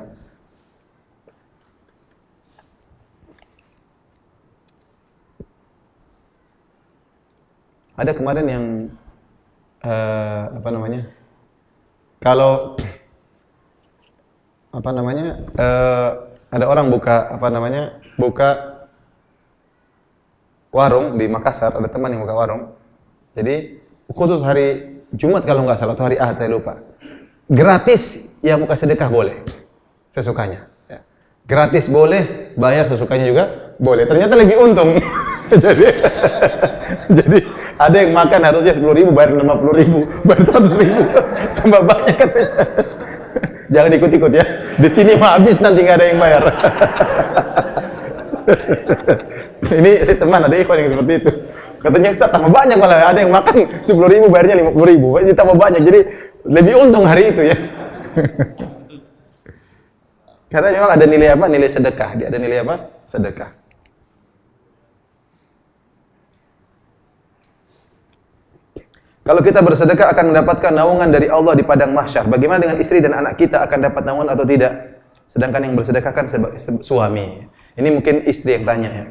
S2: Ada kemarin yang uh, apa namanya? Kalau apa namanya? Uh, ada orang buka apa namanya? Buka warung di Makassar, ada teman yang buka warung. Jadi khusus hari Jumat kalau nggak salah atau hari Ahad saya lupa. Gratis yang buka sedekah boleh, sesukanya. Ya. Gratis boleh, bayar sesukanya juga boleh. Ternyata lebih untung. jadi, jadi ada yang makan harusnya sepuluh ribu, bayar lima puluh ribu, bayar seratus ribu, tambah banyak katanya. Jangan ikut-ikut ya. Di sini mah habis nanti nggak ada yang bayar. Ini si teman ada ikhwan yang seperti itu. Katanya Ustaz tambah banyak malah, ada yang makan sepuluh ribu bayarnya lima puluh ribu. Jadi tambah banyak, jadi lebih untung hari itu ya. Karena memang ada nilai apa? Nilai sedekah. Dia ada nilai apa? Sedekah. Kalau kita bersedekah akan mendapatkan naungan dari Allah di padang mahsyar. Bagaimana dengan istri dan anak kita, akan dapat naungan atau tidak? Sedangkan yang bersedekah kan sebagai suami. Ini mungkin istri yang tanya ya.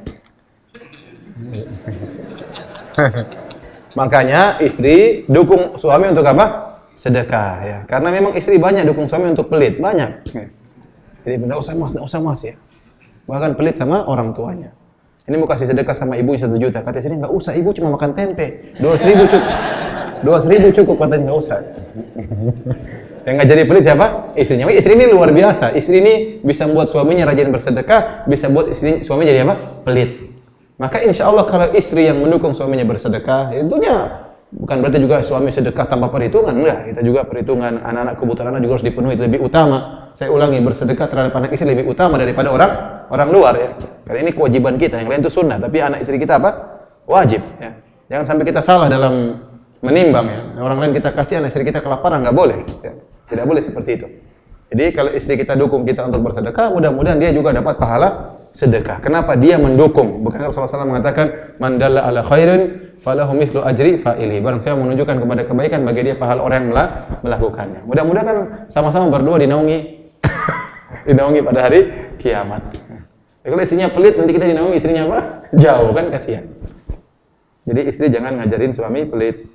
S2: Makanya istri dukung suami untuk apa? Sedekah ya. Karena memang istri banyak dukung suami untuk pelit, banyak. Jadi enggak usah mas, enggak usah mas ya. Bahkan pelit sama orang tuanya. Ini mau kasih sedekah sama ibu satu juta, kata istri enggak usah, ibu cuma makan tempe. Dua ribu cukup. Dua ribu cukup, katanya enggak usah. Yang nggak jadi pelit siapa? Istrinya. Istri ini luar biasa. Istri ini bisa membuat suaminya rajin bersedekah, bisa buat istri suaminya jadi apa? Pelit. Maka insya Allah kalau istri yang mendukung suaminya bersedekah, tentunya bukan berarti juga suami sedekah tanpa perhitungan. Enggak, kita juga perhitungan anak-anak, kebutuhan anak juga harus dipenuhi, itu lebih utama. Saya ulangi, bersedekah terhadap anak istri lebih utama daripada orang orang luar ya. Karena ini kewajiban kita, yang lain itu sunnah, tapi anak istri kita apa? Wajib ya. Jangan sampai kita salah dalam menimbang ya. Orang lain kita kasih, anak istri kita kelaparan, nggak boleh ya. Tidak boleh seperti itu. Jadi kalau istri kita dukung kita untuk bersedekah, mudah-mudahan dia juga dapat pahala sedekah. Kenapa dia mendukung? Bukan Rasulullah shallallahu alaihi wasallam mengatakan, "Man dalla ala khairin falahu mithlu ajri fa'ili." Barang siapa menunjukkan kepada kebaikan, bagi dia pahala orang yang melakukannya. Mudah-mudahan kan sama-sama berdua dinaungi dinaungi pada hari kiamat. Ya, kalau istrinya pelit, nanti kita dinaungi istrinya apa? Jauh kan, kasihan. Jadi istri jangan ngajarin suami pelit.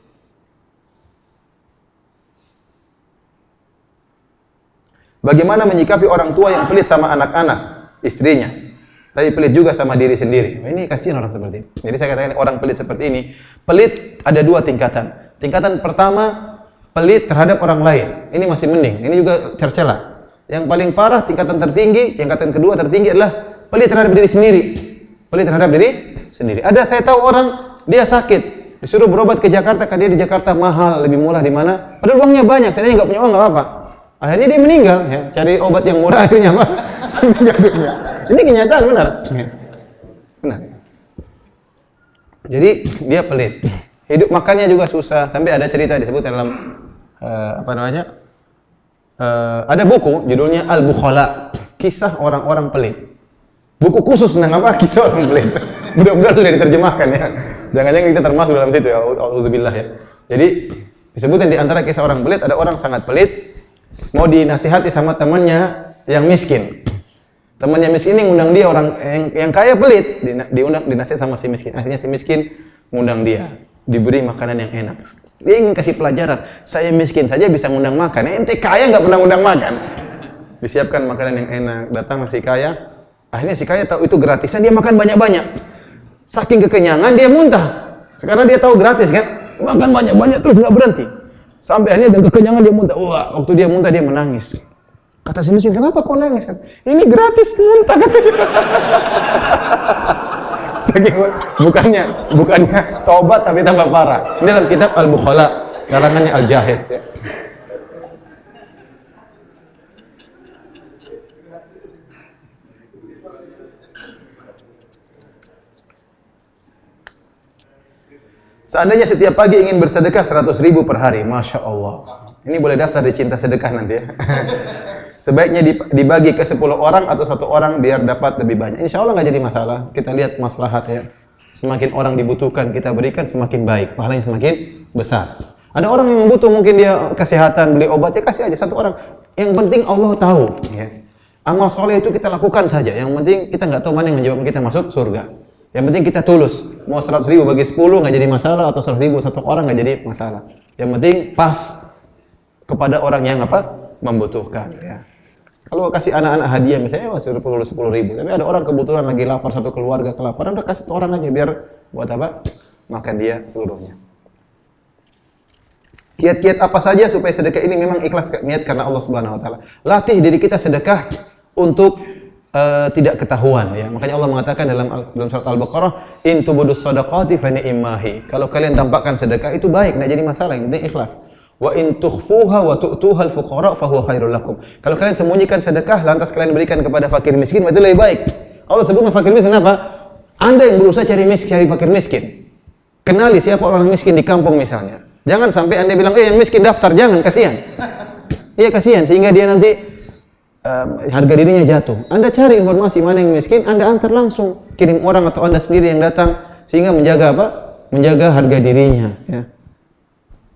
S2: Bagaimana menyikapi orang tua yang pelit sama anak-anak istrinya, tapi pelit juga sama diri sendiri? Nah, ini kasihan orang seperti ini. Jadi saya katakan orang pelit seperti ini, pelit ada dua tingkatan. Tingkatan pertama, pelit terhadap orang lain. Ini masih mending, ini juga tercela. Yang paling parah, tingkatan tertinggi, tingkatan kedua tertinggi adalah pelit terhadap diri sendiri. Pelit terhadap diri sendiri. Ada, saya tahu orang, dia sakit, disuruh berobat ke Jakarta, karena dia di Jakarta mahal, lebih murah di mana? Padahal uangnya banyak, saya nggak punya uang, nggak apa-apa. Akhirnya dia meninggal, ya. Cari obat yang murah akhirnya apa? Ini kenyataan, benar. Benar. Jadi dia pelit. Hidup makannya juga susah. Sampai ada cerita disebut dalam uh, apa namanya? Uh, ada buku judulnya Al-Bukhala, kisah orang-orang pelit. Buku khusus tentang apa? Kisah orang pelit. Mudah-mudahan sudah diterjemahkan ya. Jangan-jangan kita termasuk dalam situ ya. Auzubillah ya. Jadi disebutkan di antara kisah orang pelit, ada orang sangat pelit, mau dinasihati sama temannya yang miskin. Temannya miskin ini ngundang dia, orang yang, yang kaya pelit, diundang dinasihat sama si miskin. Akhirnya si miskin ngundang dia, diberi makanan yang enak. Dia ingin kasih pelajaran, saya miskin saja bisa ngundang makan, ente kaya nggak pernah ngundang makan. Disiapkan makanan yang enak, datang si kaya. Akhirnya si kaya tahu itu gratisan, dia makan banyak-banyak. Saking kekenyangan dia muntah. Sekarang dia tahu gratis kan, makan banyak-banyak terus nggak berhenti. Sampai akhirnya dengan kekenyangan dia muntah. Wah, waktu dia muntah dia menangis. Kata si miskin, kenapa kau nangis? Kan, ini gratis muntah, kata dia. Saking, bukannya, bukannya tobat tapi tambah parah. Ini dalam kitab Al-Bukhala, karangannya Al-Jahid. Ya. Seandainya setiap pagi ingin bersedekah seratus ribu per hari, Masya Allah. Ini boleh daftar di Cinta Sedekah nanti ya. Sebaiknya dibagi ke sepuluh orang atau satu orang biar dapat lebih banyak. Insya Allah nggak jadi masalah. Kita lihat maslahat ya. Semakin orang dibutuhkan kita berikan, semakin baik. Pahalanya semakin besar. Ada orang yang butuh, mungkin dia kesehatan, beli obat, ya kasih aja satu orang. Yang penting Allah tahu. Ya. Amal soleh itu kita lakukan saja. Yang penting kita nggak tahu mana yang menjawab kita masuk surga. Yang penting kita tulus. Mau seratus ribu bagi sepuluh nggak jadi masalah, atau seratus ribu satu orang nggak jadi masalah. Yang penting pas kepada orang yang apa membutuhkan. Ya. Kalau kasih anak-anak hadiah misalnya suruh perlu sepuluh ribu, tapi ada orang kebetulan lagi lapar, satu keluarga kelaparan, udah kasih orang aja biar buat apa? Makan dia seluruhnya. Kiat-kiat apa saja supaya sedekah ini memang ikhlas niat karena Allah Subhanahu wa taala. Latih diri kita sedekah untuk uh, tidak ketahuan ya. Makanya Allah mengatakan dalam dalam surat Al-Baqarah, "In tubudus shadaqati fa ni'mahi." Kalau kalian tampakkan sedekah itu baik, enggak jadi masalah, yang penting ikhlas. Wa in tukhfuha wa tu'tuha al-fuqara fa huwa khairul lakum. Kalau kalian sembunyikan sedekah lantas kalian berikan kepada fakir miskin, itu lebih baik. Allah sebut fakir miskin apa? Anda yang berusaha cari miskin, cari fakir miskin. Kenali siapa orang miskin di kampung misalnya. Jangan sampai Anda bilang, "Eh, yang miskin daftar." Jangan, kasihan. Iya, kasihan sehingga dia nanti um, harga dirinya jatuh. Anda cari informasi mana yang miskin, Anda antar langsung, kirim orang atau Anda sendiri yang datang sehingga menjaga apa? Menjaga harga dirinya, ya.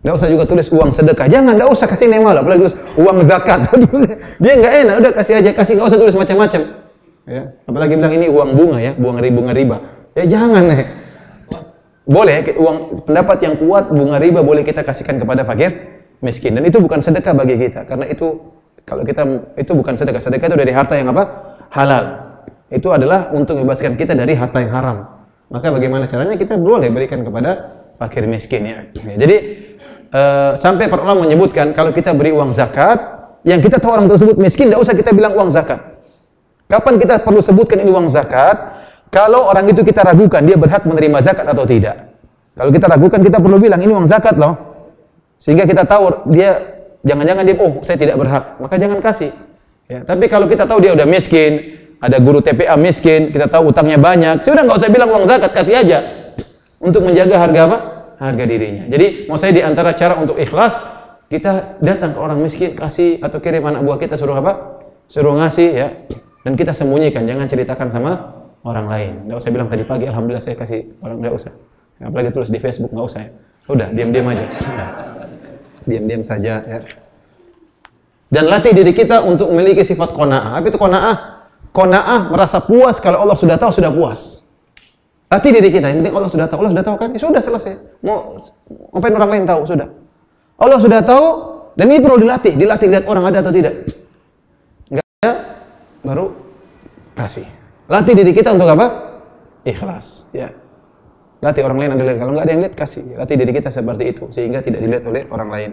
S2: Nggak usah juga tulis uang sedekah. Jangan, nggak usah kasih nama lah. Apalagi tulis uang zakat. Dia nggak enak. Udah kasih aja, kasih. Nggak usah tulis macam-macam. Ya. Apalagi bilang ini uang bunga ya, bunga bunga riba. Ya jangan. Eh. Boleh uang pendapat yang kuat bunga riba boleh kita kasihkan kepada fakir miskin. Dan itu bukan sedekah bagi kita. Karena itu kalau kita itu bukan sedekah. Sedekah itu dari harta yang apa? Halal. Itu adalah untuk membebaskan kita dari harta yang haram. Maka bagaimana caranya? Kita boleh berikan kepada fakir miskin ya. Ya jadi uh, sampai para ulama menyebutkan kalau kita beri uang zakat, yang kita tahu orang tersebut miskin, tidak usah kita bilang uang zakat. Kapan kita perlu sebutkan ini uang zakat? Kalau orang itu kita ragukan dia berhak menerima zakat atau tidak. Kalau kita ragukan kita perlu bilang ini uang zakat loh. Sehingga kita tahu dia jangan-jangan dia oh saya tidak berhak, maka jangan kasih. Ya, tapi kalau kita tahu dia udah miskin, ada guru T P A miskin, kita tahu utangnya banyak, sudah nggak usah bilang uang zakat, kasih aja untuk menjaga harga apa? Harga dirinya. Jadi mau saya di antara cara untuk ikhlas, kita datang ke orang miskin kasih atau kirim anak buah kita suruh apa? Suruh ngasih ya. Dan kita sembunyikan, jangan ceritakan sama orang lain. Nggak usah bilang tadi pagi alhamdulillah saya kasih orang, nggak usah. Apalagi tulis di Facebook nggak usah ya. Udah diam-diam aja. Diam-diam saja ya. Dan latih diri kita untuk memiliki sifat qanaah. Apa itu qanaah? Qanaah merasa puas kalau Allah sudah tahu, sudah puas. Latih diri kita, yang penting Allah sudah tahu, Allah sudah tahu kan? Ya sudah selesai. Mau ngapain orang lain tahu? Sudah. Allah sudah tahu dan ini perlu dilatih, dilatih lihat orang ada atau tidak. Enggak ada baru kasih. Latih diri kita untuk apa? Ikhlas, ya. Latih orang lain ada lihat, kalau enggak ada yang lihat kasih. Latih diri kita seperti itu sehingga tidak dilihat oleh orang lain.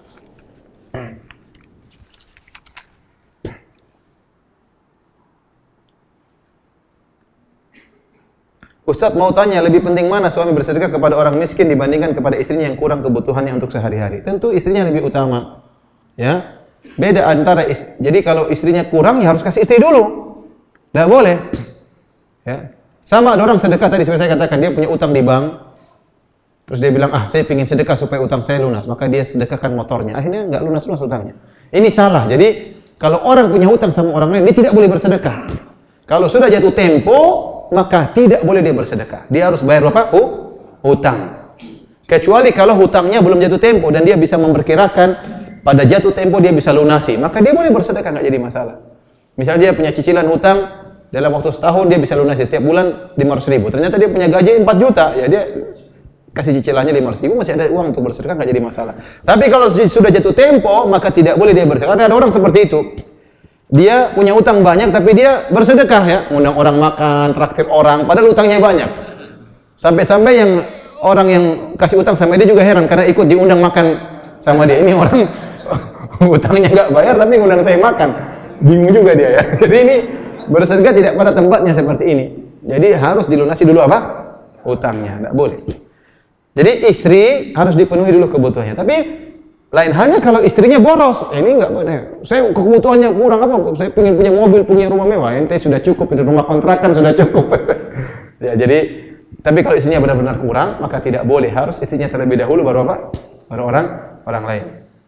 S2: Ustaz mau tanya, lebih penting mana suami bersedekah kepada orang miskin dibandingkan kepada istrinya yang kurang kebutuhannya untuk sehari-hari? Tentu istrinya lebih utama. Ya. Beda antara istri, jadi kalau istrinya kurang ya harus kasih istri dulu. Tidak boleh. Ya. Sama ada orang sedekah tadi seperti saya katakan, dia punya utang di bank. Terus dia bilang, "Ah, saya ingin sedekah supaya utang saya lunas." Maka dia sedekahkan motornya. Akhirnya enggak lunas-lunas utangnya. Ini salah. Jadi, kalau orang punya utang sama orang lain, dia tidak boleh bersedekah. Kalau sudah jatuh tempo, maka tidak boleh dia bersedekah. Dia harus bayar berapa? Oh, hutang. Kecuali kalau hutangnya belum jatuh tempo dan dia bisa memperkirakan pada jatuh tempo dia bisa lunasi, maka dia boleh bersedekah, nggak jadi masalah. Misalnya dia punya cicilan hutang dalam waktu setahun dia bisa lunasi setiap bulan lima ratus ribu. Ternyata dia punya gaji empat juta, ya dia kasih cicilannya lima ratus ribu, masih ada uang untuk bersedekah, nggak jadi masalah. Tapi kalau sudah jatuh tempo, maka tidak boleh dia bersedekah. Ada orang seperti itu. Dia punya utang banyak tapi dia bersedekah ya, undang orang makan, traktir orang, padahal utangnya banyak. Sampai-sampai yang orang yang kasih utang sama dia juga heran karena ikut diundang makan sama dia. Ini orang utangnya nggak bayar tapi undang saya makan. Bingung juga dia ya. Jadi ini bersedekah tidak pada tempatnya seperti ini. Jadi harus dilunasi dulu apa? Utangnya, enggak boleh. Jadi istri harus dipenuhi dulu kebutuhannya. Tapi lain halnya kalau istrinya boros, eh, ini enggak boleh. Saya kebutuhannya kurang apa? Saya ingin punya mobil, punya rumah mewah. Ente sudah cukup, itu rumah kontrakan sudah cukup. Ya, jadi tapi kalau istrinya benar-benar kurang, maka tidak boleh. Harus istrinya terlebih dahulu baru apa? Baru orang orang lain.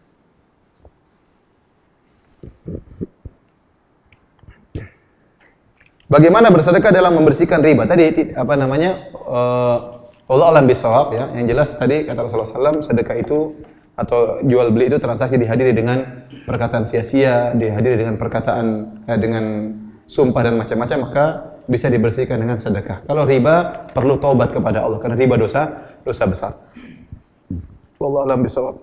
S2: Bagaimana bersedekah dalam membersihkan riba? Tadi apa namanya? Uh, Allah alam bisawab ya. Yang jelas tadi kata Rasulullah shallallahu alaihi wasallam, sedekah itu atau jual beli itu transaksi dihadiri dengan perkataan sia-sia, dihadiri dengan perkataan eh, dengan sumpah dan macam-macam, maka bisa dibersihkan dengan sedekah. Kalau riba perlu taubat kepada Allah karena riba dosa dosa besar. Wallahu a'lam bishawab.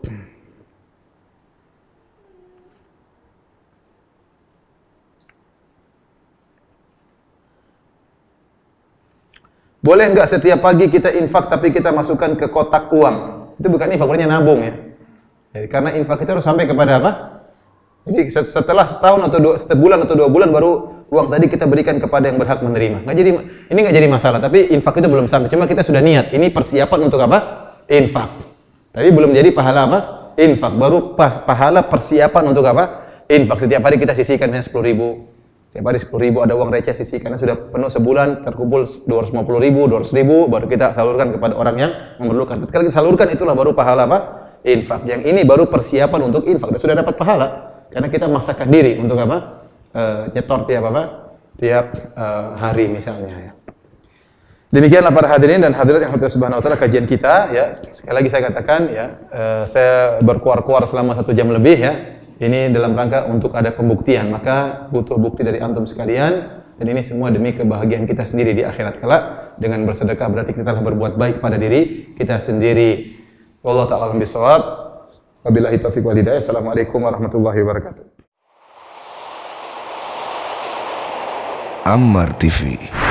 S2: Boleh enggak setiap pagi kita infak tapi kita masukkan ke kotak uang? Itu bukan infak, berarti nabung ya. Jadi, karena infak itu harus sampai kepada apa? Jadi setelah setahun atau dua, sebulan atau dua bulan baru uang tadi kita berikan kepada yang berhak menerima. Nggak jadi, ini nggak jadi masalah. Tapi infak itu belum sampai. Cuma kita sudah niat. Ini persiapan untuk apa? Infak. Tapi belum jadi pahala apa? Infak. Baru pas, pahala persiapan untuk apa? Infak. Setiap hari kita sisihkan sepuluh ribu. Setiap hari sepuluh ribu ada uang receh sisih karena sudah penuh sebulan terkumpul dua ratus lima puluh ribu, dua ratus ribu baru kita salurkan kepada orang yang memerlukan. Ketika kita salurkan itulah baru pahala apa? Infak. Yang ini baru persiapan untuk infak dan sudah dapat pahala karena kita memaksakan diri untuk apa? E, nyetor tiap apa? Tiap e, hari misalnya ya. Demikianlah para hadirin dan hadirat yang Allah Subhanahu wa taala kajian kita ya. Sekali lagi saya katakan ya, uh, saya berkuar-kuar selama satu jam lebih ya. Ini dalam rangka untuk ada pembuktian, maka butuh bukti dari antum sekalian, dan ini semua demi kebahagiaan kita sendiri di akhirat kelak. Dengan bersedekah berarti kita telah berbuat baik pada diri kita sendiri. Wallahu ta'ala a'lam bishawab. Wabillahi taufiq wal hidayah. Assalamualaikum warahmatullahi wabarakatuh.
S1: Ammar T V.